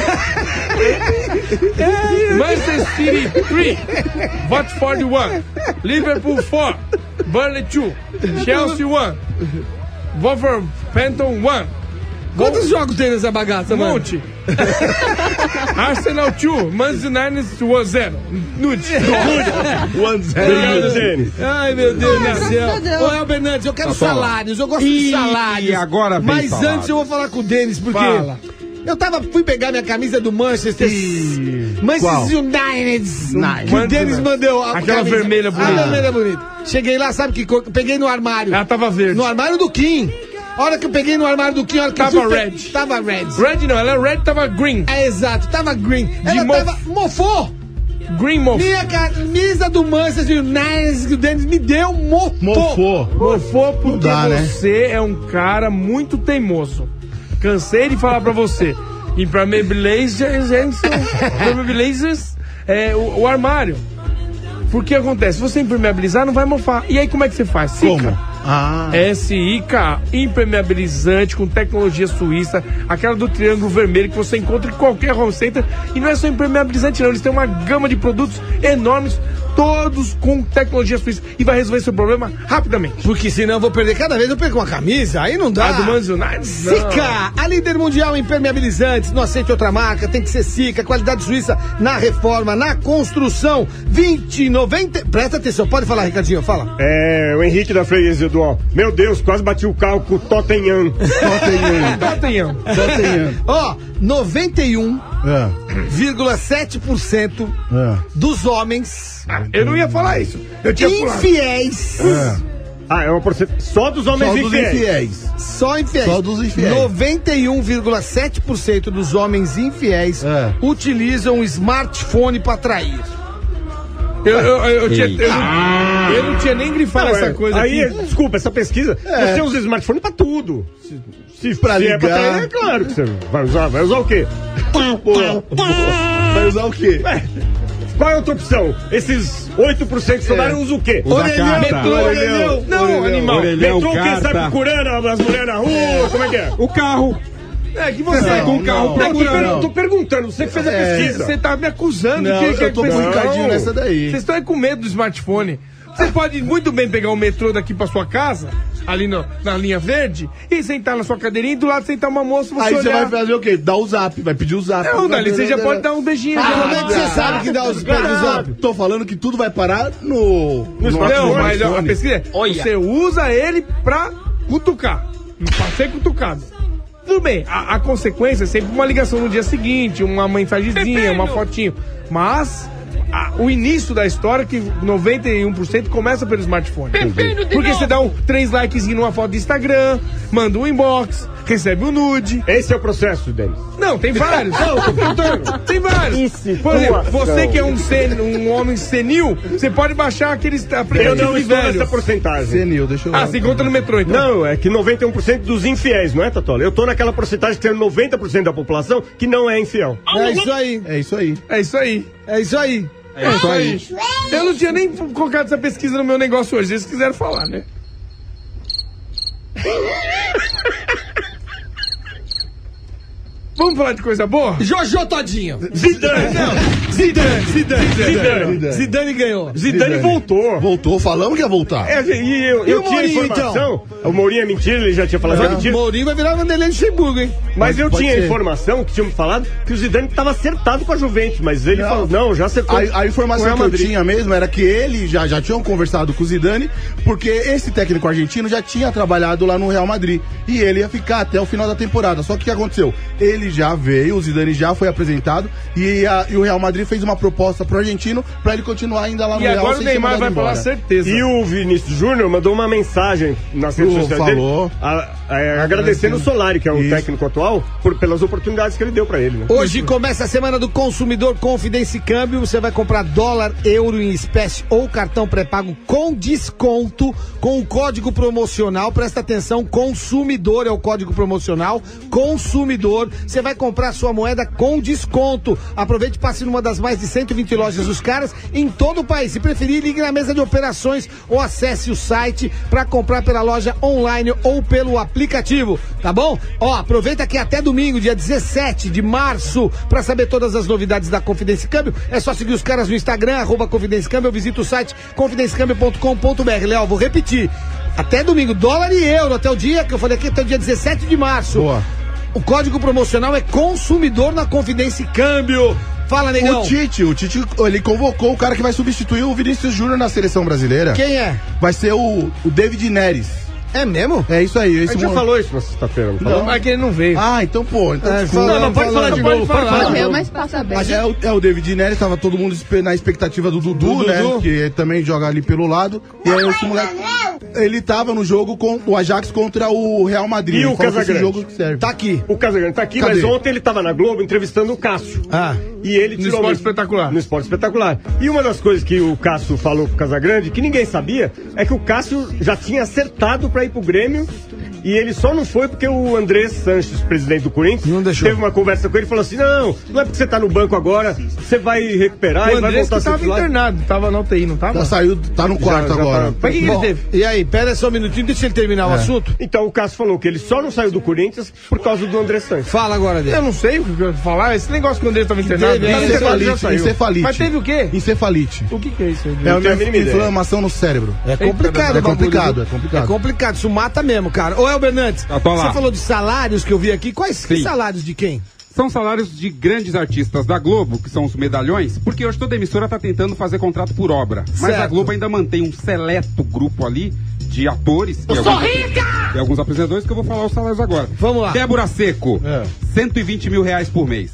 S2: Manchester City três. Watford um. Liverpool quatro. Burnley dois. Chelsea um. Wolverhampton um.
S3: Quantos jogos tem nessa bagaça,
S2: Um
S3: mano?
S2: monte. Arsenal dois. Manchester United um zero. Nude.
S4: one zero.
S7: Obrigado, Denis.
S3: Ai, meu Deus do céu.
S8: Deus.
S3: Ô, El Bernardes, eu quero
S5: Tá bom.
S3: salários, eu gosto
S5: E
S3: de salários.
S5: agora vem
S3: Mas
S5: salário.
S3: antes eu vou falar com o Denis, porque
S2: Fala.
S3: eu tava, fui pegar minha camisa do Manchester.
S4: Ih,
S3: Manchester United. Que o Denis mandou. a
S2: Aquela
S3: camisa.
S2: vermelha bonita.
S3: A vermelha bonita. Cheguei lá, sabe que cor? Peguei no armário.
S2: Ela tava verde.
S3: No armário do Kim. A hora que eu peguei no armário do Kim, a hora que eu
S2: Tava
S3: fui pe-
S2: red.
S3: Tava red.
S2: Red não, ela red tava green.
S3: É exato, tava green. Ela
S2: mof-
S3: tava. Mofou!
S2: Green mof.
S3: Minha camisa do Manchester United que o Denis me deu, mofou.
S4: Mofou.
S2: Mofou porque
S4: dá, né?
S2: você é um cara muito teimoso. Cansei de falar pra você. Impermeabilizers, impermeabilizers, é, o, o armário. Porque acontece, se você impermeabilizar, não vai mofar. E aí como é que você faz? Sica.
S4: Como? Ah.
S2: S I K, impermeabilizante com tecnologia suíça, aquela do triângulo vermelho que você encontra em qualquer home center. E não é só impermeabilizante não, eles têm uma gama de produtos enormes, todos com tecnologia suíça, e vai resolver seu problema rapidamente.
S3: Porque senão eu vou perder cada vez eu perco uma camisa, aí não dá.
S2: A do Manchester United? Não.
S3: Sica, a líder mundial em impermeabilizantes, não aceite outra marca, tem que ser Sica, qualidade suíça na reforma, na construção, vinte, noventa, presta atenção, pode falar, Ricardinho, fala.
S7: É, o Henrique da Freguesia do Ó. Meu Deus, quase bati o carro com o Tottenham.
S4: Tottenham.
S2: Tottenham.
S4: Tottenham.
S3: Ó, noventa e um
S4: É,
S3: vírgula sete por cento
S4: é.
S3: dos homens
S2: Eu não ia falar isso. Eu tinha pulado.
S3: infiéis,
S4: É.
S7: Ah, é uma porcentagem só dos homens
S4: Só dos
S7: infiéis.
S4: infiéis.
S3: só infiéis.
S4: Só dos infiéis.
S3: noventa e um vírgula sete por cento dos homens infiéis
S4: É.
S3: utilizam o smartphone para trair.
S2: Eu, eu, eu, eu tinha, eu, não, eu não tinha nem grifado
S7: Não,
S2: essa
S7: é,
S2: coisa
S7: aí,
S2: aqui.
S7: desculpa, essa pesquisa, você usa smartphone pra tudo. Se, se,
S4: Pra
S7: se é pra
S4: ligar.
S7: trair, é claro que você vai usar. Vai usar o quê?
S4: Boa, boa. Vai usar o quê?
S7: Qual é a outra opção? Esses oito por cento que sobraram usam o quê?
S5: Usa carta.
S7: metrô, orelhão.
S2: Não, animal.
S5: Orelhão,
S7: Metrô, quem sai
S5: carta.
S7: procurando as mulheres na rua, como é que é?
S5: O carro.
S2: É que você
S4: Não,
S2: com o carro
S4: não.
S7: Não, tô,
S2: procurando.
S7: per- tô perguntando, você que fez a
S4: É,
S7: pesquisa.
S2: Você tá me acusando
S4: Não,
S2: que,
S4: eu
S2: que
S4: tô com o
S2: Não.
S4: Ricardinho nessa daí.
S2: Vocês estão aí com medo do smartphone. Você pode muito bem pegar o metrô daqui pra sua casa, ali no- na linha verde, e sentar na sua cadeirinha e do lado sentar uma moça, você
S4: Aí você
S2: olhar.
S4: vai fazer o quê? Dar o zap, vai pedir o zap.
S2: Não, Dali, você já pode dar um beijinho.
S3: Ah,
S2: já.
S3: como é que você sabe que dá os pés do zap?
S4: Tô falando que tudo vai parar no... no
S2: Não, mas ó, a
S4: smartphone.
S2: pesquisa é, você usa ele pra cutucar. Pra ser cutucado. Tudo bem, a, a consequência é sempre uma ligação no dia seguinte, uma mensagenzinha, uma fotinho. Mas a- o início da história, que noventa e um por cento começa pelo smartphone. Porque você dá um, três likes numa foto do Instagram, manda um inbox, recebe um nude.
S7: Esse é o processo, Denis.
S2: Não, tem vários. Não, tô perguntando. Tem vários. Por exemplo, você que é um, sen, um homem senil, você pode baixar aqueles
S7: Eu
S2: aplicativos
S7: não
S2: de
S7: estou
S2: velhos.
S7: nessa porcentagem.
S4: Senil, deixa eu...
S2: Ah, você encontra no metrô, então.
S7: Não, é que noventa e um por cento dos infiéis, não é, Tatola? Eu tô naquela porcentagem que tem noventa por cento da população que não é infiel.
S3: É isso aí,
S4: É isso aí.
S2: É isso aí.
S3: é isso aí.
S2: É isso aí. Eu não tinha nem colocado essa pesquisa no meu negócio hoje. Eles quiseram falar, né? Vamos falar de coisa boa?
S3: Jojo Todinho.
S7: Zidane!
S3: Zidane, Zidane,
S7: Zidane!
S3: Zidane ganhou.
S7: Zidane voltou.
S4: Voltou, falamos que ia voltar.
S7: É, e eu,
S3: E
S7: eu
S3: o
S7: tinha
S3: Mourinho,
S7: informação. O Mourinho é mentira, ele já tinha falado que é
S3: O
S7: mentira.
S3: Mourinho vai virar Vanderlei Luxemburgo, hein?
S7: Mas eu
S4: Pode
S7: tinha
S4: ser.
S7: informação que tinha me falado que o Zidane estava acertado com a Juventus, mas ele
S4: Não.
S7: falou, não, já acertou.
S4: A, a
S7: com o
S4: informação
S7: Real
S4: que eu
S7: Madrid.
S4: tinha mesmo era que ele já, já tinham conversado com o Zidane, porque esse técnico argentino já tinha trabalhado lá no Real Madrid. E ele ia ficar até o final da temporada. Só que o que aconteceu? Ele ele já veio, o Zidane já foi apresentado e, a, e o Real Madrid fez uma proposta pro argentino pra ele continuar ainda lá no
S2: E
S4: Real.
S2: agora o
S4: sem ser
S2: Neymar
S4: mandado
S2: vai falar
S4: embora.
S2: certeza.
S7: E o Vinícius Júnior mandou uma mensagem nas redes
S4: Oh,
S7: sociais
S4: falou.
S7: dele, a- a- agradecendo o Solari, que é o
S4: Isso.
S7: técnico atual, por, pelas oportunidades que ele deu pra ele, né?
S3: Hoje começa a semana do consumidor Confidência e Câmbio. Você vai comprar dólar, euro em espécie ou cartão pré-pago com desconto, com o código promocional. Presta atenção, consumidor é o código promocional. Consumidor, você vai comprar sua moeda com desconto. Aproveite e passe numa das mais de cento e vinte lojas dos caras em todo o país. Se preferir, ligue na mesa de operações ou acesse o site para comprar pela loja online ou pelo aplicativo, tá bom? Ó, aproveita que até domingo, dia dezessete de março, para saber todas as novidades da Confidência e Câmbio. É só seguir os caras no Instagram, arroba Confidência e Câmbio, ou visita o site confidência câmbio ponto com ponto br. Léo, vou repetir. Até domingo, dólar e euro, até o dia que eu falei aqui, até o dia dezessete de março.
S4: Boa.
S3: O código promocional é consumidor na Confidência e Câmbio. Fala, negão.
S4: O Tite, o Tite, ele convocou o cara que vai substituir o Vinícius Júnior na seleção brasileira.
S3: Quem é?
S4: Vai ser o, o David Neres.
S3: É mesmo?
S4: É isso aí.
S7: A
S4: Esse
S7: gente já
S4: mo-
S7: falou isso na sexta-feira, não falou?
S2: Não, mas que ele não veio.
S4: Ah, então, pô. Então,
S3: É,
S4: desculpa.
S3: fala-
S7: Não, não, pode
S3: fala-
S7: falar de
S2: pode
S7: novo,
S2: falar.
S7: pode falar de
S10: Morreu,
S7: novo.
S10: mas passa bem.
S4: Mas é o, é o David Neres, tava todo mundo espe- na expectativa do Dudu,
S3: Do
S4: né?
S3: Dudu.
S4: Que também joga ali pelo lado. E aí esse moleque. Ele tava no jogo com o Ajax contra o Real Madrid.
S7: E
S4: Ele
S7: o
S4: falou que esse
S7: Casagrande?
S4: jogo que serve.
S3: Tá aqui.
S7: O Casagrande tá aqui,
S4: Cadê?
S7: mas ontem ele tava na Globo entrevistando o Cássio.
S3: Ah.
S7: E ele
S2: No
S7: tirou
S2: Esporte
S7: mesmo-
S2: Espetacular.
S7: No Esporte Espetacular. E uma das coisas que o Cássio falou pro Casagrande, que ninguém sabia, é que o Cássio já tinha acertado pra ir pro Grêmio. E ele só não foi porque o Andrés Sanches, presidente do Corinthians,
S3: Não deixou.
S7: teve uma conversa com ele e falou assim: não, não é porque você tá no banco agora, você vai recuperar
S2: O
S7: e vai
S2: Andrés
S7: voltar
S2: que
S7: a ser
S2: tava
S7: titular.
S2: internado, tava na U T I, não tava?
S4: Já saiu, tá no quarto
S7: Já- já
S4: agora.
S7: tá-
S2: Mas o que, que ele
S3: Bom,
S2: teve?
S3: e aí, pera só um minutinho, deixa ele terminar o assunto.
S7: Então o Cássio falou que ele só não saiu do Corinthians por causa do Andrés Sanches.
S3: Fala agora dele.
S2: Eu não sei o que eu vou falar. Esse negócio que o Andrés tava internado.
S3: teve,
S2: tava
S3: hein?
S2: internado, já
S4: Encefalite,
S2: saiu.
S4: encefalite.
S2: Mas teve o quê?
S4: Encefalite.
S2: O que que é isso aí?
S4: É
S7: tenho a
S4: uma
S7: mínima ideia.
S4: inflamação no cérebro.
S3: É complicado,
S4: É
S3: o bagulho,
S4: complicado,
S3: viu?
S4: é complicado.
S3: É complicado, isso mata mesmo, cara. Ô, Elber Nantes,
S5: Eu tô lá.
S3: você falou de salários que eu vi aqui. Quais que
S5: Sim.
S3: salários de quem?
S5: São salários de grandes artistas da Globo, que são os medalhões, porque hoje toda emissora está tentando fazer contrato por obra. Mas
S3: Certo.
S5: a Globo ainda mantém um seleto grupo ali de atores e alguns, e alguns apresentadores que eu vou falar os salários agora.
S3: Vamos lá.
S5: Débora Seco,
S4: É.
S5: cento e vinte mil reais por mês.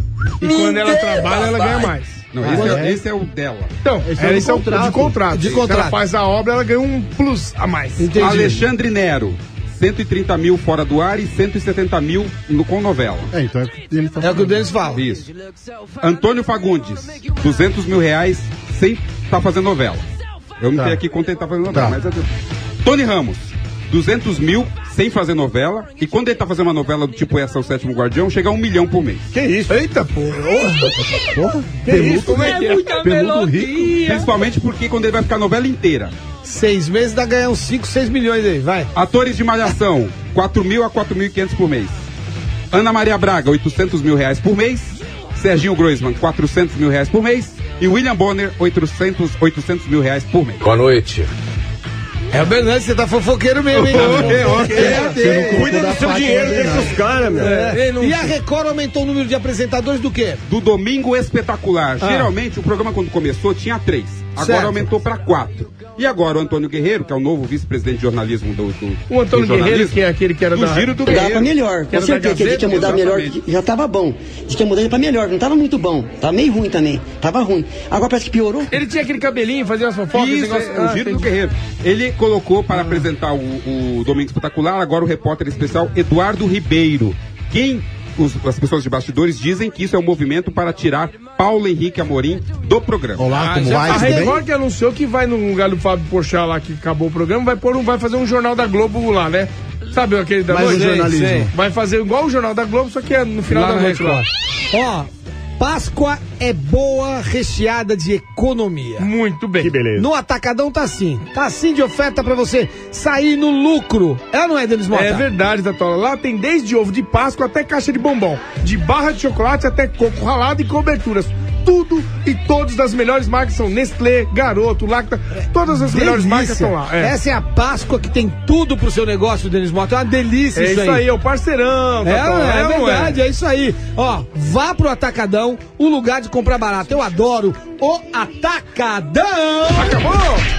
S2: E quando ela trabalha, ela ganha mais.
S5: Não,
S4: Ah,
S5: esse, é,
S4: é?
S5: esse é o dela.
S2: Então,
S4: Esse
S2: ela-
S4: é
S2: esse
S4: do
S2: é o
S4: contrato.
S2: de contrato.
S3: De
S2: Se
S3: contrato.
S2: ela faz a obra, ela ganha um plus a mais.
S3: Entendi.
S5: Alexandre Nero, cento e trinta mil fora do ar e cento e setenta mil no, com novela.
S4: É, então é o que ele tá
S3: É o que o Denis fala.
S5: Isso. Antônio Fagundes, duzentos mil reais sem estar fazendo novela. Eu não
S4: Tá.
S5: sei aqui quanto ele tá fazendo novela,
S4: Tá.
S5: mas é do- Tony Ramos, duzentos mil sem fazer novela. E quando ele tá fazendo uma novela do tipo essa, O Sétimo Guardião, chega a um milhão por mês.
S7: Que isso?
S2: Eita, porra.
S4: Porra, peludo,
S2: Como é que é?
S4: peludo rico.
S5: Principalmente porque quando ele vai ficar a novela inteira.
S3: Seis meses dá ganhar uns cinco, seis milhões aí, vai.
S5: Atores de Malhação, quatro mil a quatro mil e quinhentos por mês. Ana Maria Braga, oitocentos mil reais por mês. Serginho Groisman, quatrocentos mil reais por mês. E William Bonner, oitocentos, oitocentos mil reais por mês.
S1: Boa noite.
S3: É o Bernardo, você tá fofoqueiro mesmo, hein?
S4: Você não
S7: Cuida do seu dinheiro, deixa os caras, meu.
S3: É. E a Record aumentou o número de apresentadores do quê?
S5: Do Domingo Espetacular. Geralmente, o programa quando começou tinha três. Agora
S3: Certo.
S5: aumentou para quatro. E agora o Antônio Guerreiro, que é o novo vice-presidente de jornalismo do, do
S2: O Antônio
S5: do
S2: Guerreiro,
S5: jornalismo,
S2: que é aquele que era
S5: do
S2: da...
S5: Giro do
S11: Dava
S5: Guerreiro.
S11: pra melhor,
S2: Que
S11: com
S2: era da
S11: certeza, que ele tinha
S2: Gazeta,
S11: mudado melhor,
S5: exatamente.
S11: já tava bom. Diz que ia mudar ele pra melhor, não tava muito bom, tava meio ruim também, tava ruim. Agora parece que piorou.
S2: Ele tinha aquele cabelinho, fazia umas fofocas.
S5: Isso,
S2: esse negócio...
S5: é o
S2: Ah,
S5: Giro do
S2: entendi.
S5: Guerreiro. Ele colocou para apresentar o, o Domingo Espetacular, agora o repórter especial Eduardo Ribeiro. Quem os- as pessoas de bastidores dizem que isso é um movimento para tirar Paulo Henrique Amorim do programa.
S4: Olá,
S2: Ah,
S4: como
S2: já-
S4: vai?
S2: a
S4: Tudo bem?
S2: Record que anunciou que vai no lugar do Fábio Porchat lá, que acabou o programa, vai, pôr um, vai fazer um jornal da Globo lá, né? Sabe aquele da
S4: Mais
S2: noite?
S4: um jornalismo.
S2: Sei. Vai fazer igual o jornal da Globo, só que é no final
S3: Lá
S2: da
S3: na
S2: noite lá.
S3: Record. Ó, Páscoa é boa, recheada de economia.
S2: Muito bem.
S7: Que beleza.
S3: No Atacadão tá assim. Tá assim de oferta pra você sair no lucro. É ou não é, Denis Mota?
S2: É verdade, Tatola. Lá tem desde ovo de Páscoa até caixa de bombom. De barra de chocolate até coco ralado e coberturas. Tudo e todos das melhores marcas são Nestlé, Garoto, Lacta. Todas as melhores marcas estão lá. É,
S3: Essa é a Páscoa que tem tudo pro seu negócio, Denis Mota. É uma delícia
S2: é isso aí, é o parceirão.
S3: É,
S2: Tatola.
S3: é,
S2: ou não
S3: verdade, é? isso aí. Ó, vá pro Atacadão, o lugar de comprar barato. Eu adoro o Atacadão.
S2: Acabou?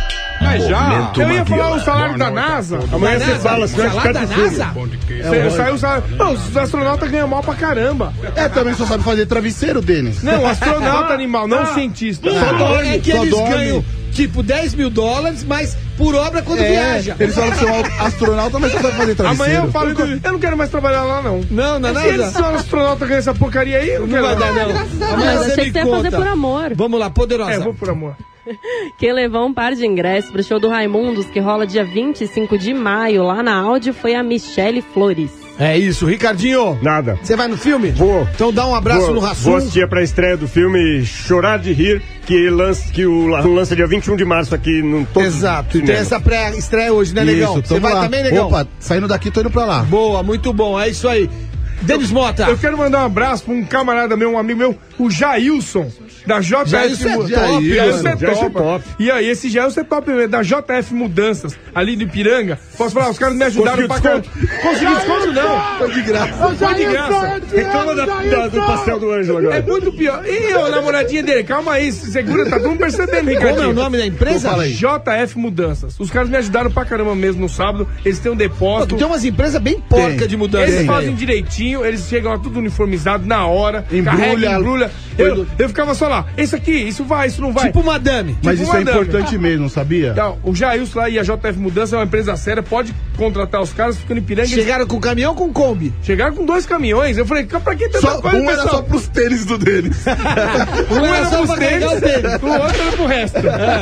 S5: Já, já.
S2: Eu ia falar o salário da NASA.
S7: Amanhã você fala, você vai ficar
S3: da
S7: de filme.
S3: NASA?
S2: Você saiu o salário. Não, os astronautas ganham mal pra caramba.
S4: É, também só sabe fazer travesseiro, Denis.
S2: Não, astronauta animal, não cientista.
S3: Só dorme, é que
S4: só
S3: eles
S4: dorme.
S3: ganham tipo dez mil dólares, mas por obra quando
S4: É,
S3: viaja.
S4: eles falam que são astronauta, mas só sabe fazer travesseiro.
S2: Amanhã eu falo que eu, eu não quero mais trabalhar lá, não.
S3: Não, não é
S2: Se eles
S3: nada.
S2: são astronautas ganham essa porcaria aí, eu não
S3: Não
S2: quero
S3: vai dar, não.
S8: Mas
S3: Amanhã
S8: eu
S3: você
S8: achei
S3: me
S8: que você ia fazer
S3: conta.
S8: por amor.
S3: Vamos lá, poderosa.
S2: É, vou por amor.
S8: Quem levou um par de ingressos pro show do Raimundos, que rola dia vinte e cinco de maio, lá na Áudio, foi a Michele Flores.
S3: É isso, Ricardinho.
S7: Nada.
S3: Você vai no filme?
S7: Vou.
S3: Então dá um abraço
S7: Vou,
S3: no
S7: vou
S3: Rassum.
S7: assistir a pré-estreia do filme Chorar de Rir, que lança, que o lança dia vinte e um de março aqui no todo.
S3: Exato. E tem essa pré-estreia hoje, né, Negão?
S4: Isso,
S3: Você
S4: tamo
S3: vai
S4: lá.
S3: também, Negão?
S4: Opa, saindo daqui, tô indo pra lá.
S3: Boa, muito bom. É isso aí. Denis Mota.
S2: Eu quero mandar um abraço pra um camarada meu, um amigo meu, o Jailson, da J F
S3: Jailson é
S2: Mu-
S3: top,
S2: Jailson
S3: mano.
S2: é
S7: Jailson é
S2: top.
S7: top.
S2: E aí, esse Jailson é top mesmo, da J F Mudanças, ali do Ipiranga. Posso falar, os caras me ajudaram
S7: Conseguiu
S2: pra...
S7: desconto?
S2: Consegui desconto, não.
S4: Foi de graça.
S2: Foi de graça.
S7: Reclama da, da- do pastel do Ângelo agora.
S2: É muito pior. E a namoradinha dele, calma aí, segura, tá todo mundo percebendo, Ricardinho.
S3: Como é o nome da empresa?
S2: Fala aí. J F Mudanças. Os caras me ajudaram pra caramba mesmo no sábado. Eles têm um
S3: Pô,
S2: depósito.
S3: tu tem umas empresas bem porca
S4: Tem.
S3: de mudança.
S2: Eles
S3: hein,
S2: fazem
S3: velho?
S2: direitinho, eles chegam lá tudo uniformizado na hora,
S4: Embrulha.
S2: carrega, embrulha. Eu, eu ficava só lá, isso aqui, isso vai, isso não vai.
S3: Tipo madame.
S4: Mas
S2: Tipo
S4: isso é
S2: madame.
S4: importante mesmo, sabia?
S2: Então, o Jailson lá e a J F Mudança é uma empresa séria, pode contratar os caras, ficando em Piranga. Eles
S3: Chegaram com caminhão ou com Kombi?
S2: chegaram com dois caminhões. Eu falei, pra que tanta
S4: Só,
S2: coisa,
S4: um era
S2: pessoal?
S4: só pros tênis do Denis.
S2: Um
S3: era
S2: era
S3: só
S2: pros
S3: pra carregar
S2: tênis,
S3: o tênis.
S2: o outro era pro resto.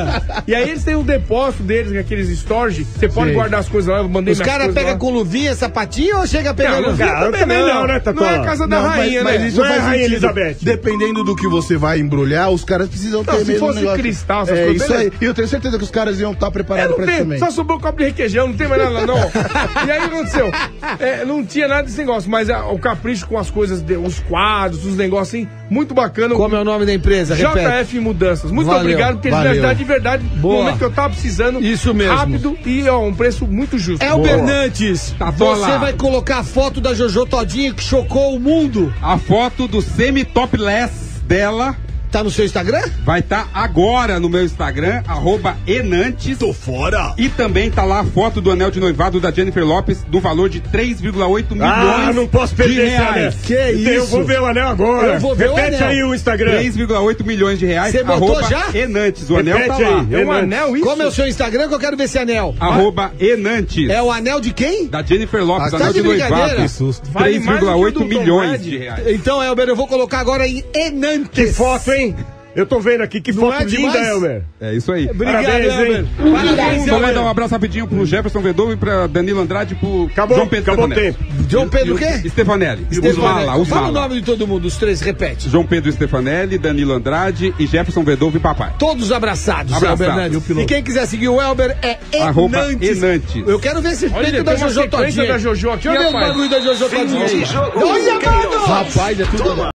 S2: E aí eles têm um depósito deles, aqueles storage, você pode
S4: Sim.
S2: guardar as coisas lá, eu mandei
S3: Os
S2: minhas
S3: caras
S2: coisas
S3: pegam
S2: lá.
S3: com luvinha, sapatinho ou chega pegando?
S2: Não, luvinha
S7: Cara,
S2: também
S7: também
S2: não,
S7: não, né, Tatola?
S2: Não é a casa da
S4: Não, mas-
S2: rainha,
S4: mas
S2: né?
S4: isso
S7: Não é
S4: faz
S7: a Rainha
S4: sentido.
S7: Elizabeth.
S4: Dependendo do que você vai embrulhar, os caras precisam ter
S2: Não, se
S4: mesmo um
S2: fosse
S4: negócio.
S2: cristal, essas
S4: é
S2: coisas,
S4: isso aí.
S2: beleza.
S4: E eu tenho certeza que os caras iam estar
S2: Eu
S4: preparados
S2: não
S4: pra isso
S2: tenho,
S4: também.
S2: só sobrou copo de requeijão, não tem mais nada lá, não. E aí o que aconteceu? É, não tinha nada desse negócio, mas a- o capricho com as coisas, de- os quadros, os negócios assim, muito bacana.
S3: Como é o nome da empresa? Repete.
S2: J F Mudanças. Muito
S3: Valeu,
S2: obrigado, porque eles me
S4: valeu.
S2: ajudaram de verdade
S3: Boa.
S2: no momento que eu tava precisando.
S3: Isso mesmo.
S2: Rápido e ó, um preço muito justo.
S3: Elber Nantes,
S5: Tatola.
S3: você vai colocar a foto da Jojo Todinho que chocou o mundo.
S5: A foto do semi-topless dela
S3: Tá no seu Instagram?
S5: vai estar agora no meu Instagram, arroba Enantes. Tô fora! E também tá lá a foto do anel de noivado da Jennifer Lopes, do valor de três vírgula oito milhões
S7: Ah, não posso perder
S5: de
S7: esse anel.
S5: reais.
S3: Que
S7: Então Eu
S3: isso?
S7: vou ver o anel agora.
S3: Eu vou ver o
S7: Repete
S3: anel.
S7: aí o Instagram.
S5: três vírgula oito milhões de reais,
S3: Você botou
S5: arroba
S3: já?
S5: Enantes. O anel
S7: Repete
S5: tá lá.
S7: aí.
S2: É um
S7: Enantes.
S2: anel isso?
S3: Como é o seu Instagram que eu quero ver esse anel?
S5: Arroba Enantes.
S3: É o anel de quem?
S5: Da Jennifer Lopes,
S3: Ah,
S5: anel
S3: tá
S5: de
S3: de brincadeira?
S5: noivado.
S3: Que
S4: susto.
S2: Vale
S5: três
S2: mais do
S5: vírgula oito
S2: que o do Tom
S5: milhões
S2: Brady.
S5: de reais.
S3: Então, Elber, eu vou colocar agora em Enantes.
S7: Que foto, hein? Eu tô vendo aqui, que
S3: Não
S7: foto
S3: é
S7: linda,
S3: demais?
S7: Elber.
S5: É isso aí.
S3: Obrigado,
S7: Parabéns,
S3: Elber.
S7: hein?
S3: Parabéns,
S5: Só mandar um
S3: Elber.
S5: abraço rapidinho pro Jefferson Vedova e pra Danilo Andrade e pro
S7: Acabou,
S5: João Pedro
S7: acabou o
S5: Stefanelli.
S7: tempo.
S3: João Pedro o quê?
S5: Stefanelli. Os
S3: Stefanelli.
S5: mala, os
S3: Fala o
S5: mala.
S3: nome de todo mundo, os três, repete.
S5: João Pedro Stefanelli, Danilo Andrade e Jefferson Vedova e papai.
S3: Todos abraçados,
S5: Abraçados.
S3: Elber Nantes.
S5: E o piloto?
S3: E quem quiser seguir o Elber é
S5: Arroba
S3: Enantes.
S5: Enantes.
S3: Eu quero ver esse
S2: Olha,
S3: peito da
S2: tem uma
S3: Jojo
S2: sequência
S3: Todinho.
S2: da Jojo aqui,
S3: Deixa eu ver os
S2: rapaz.
S3: bagulho da Jojo Todinho. Olha, mano!
S4: Rapaz, é tudo.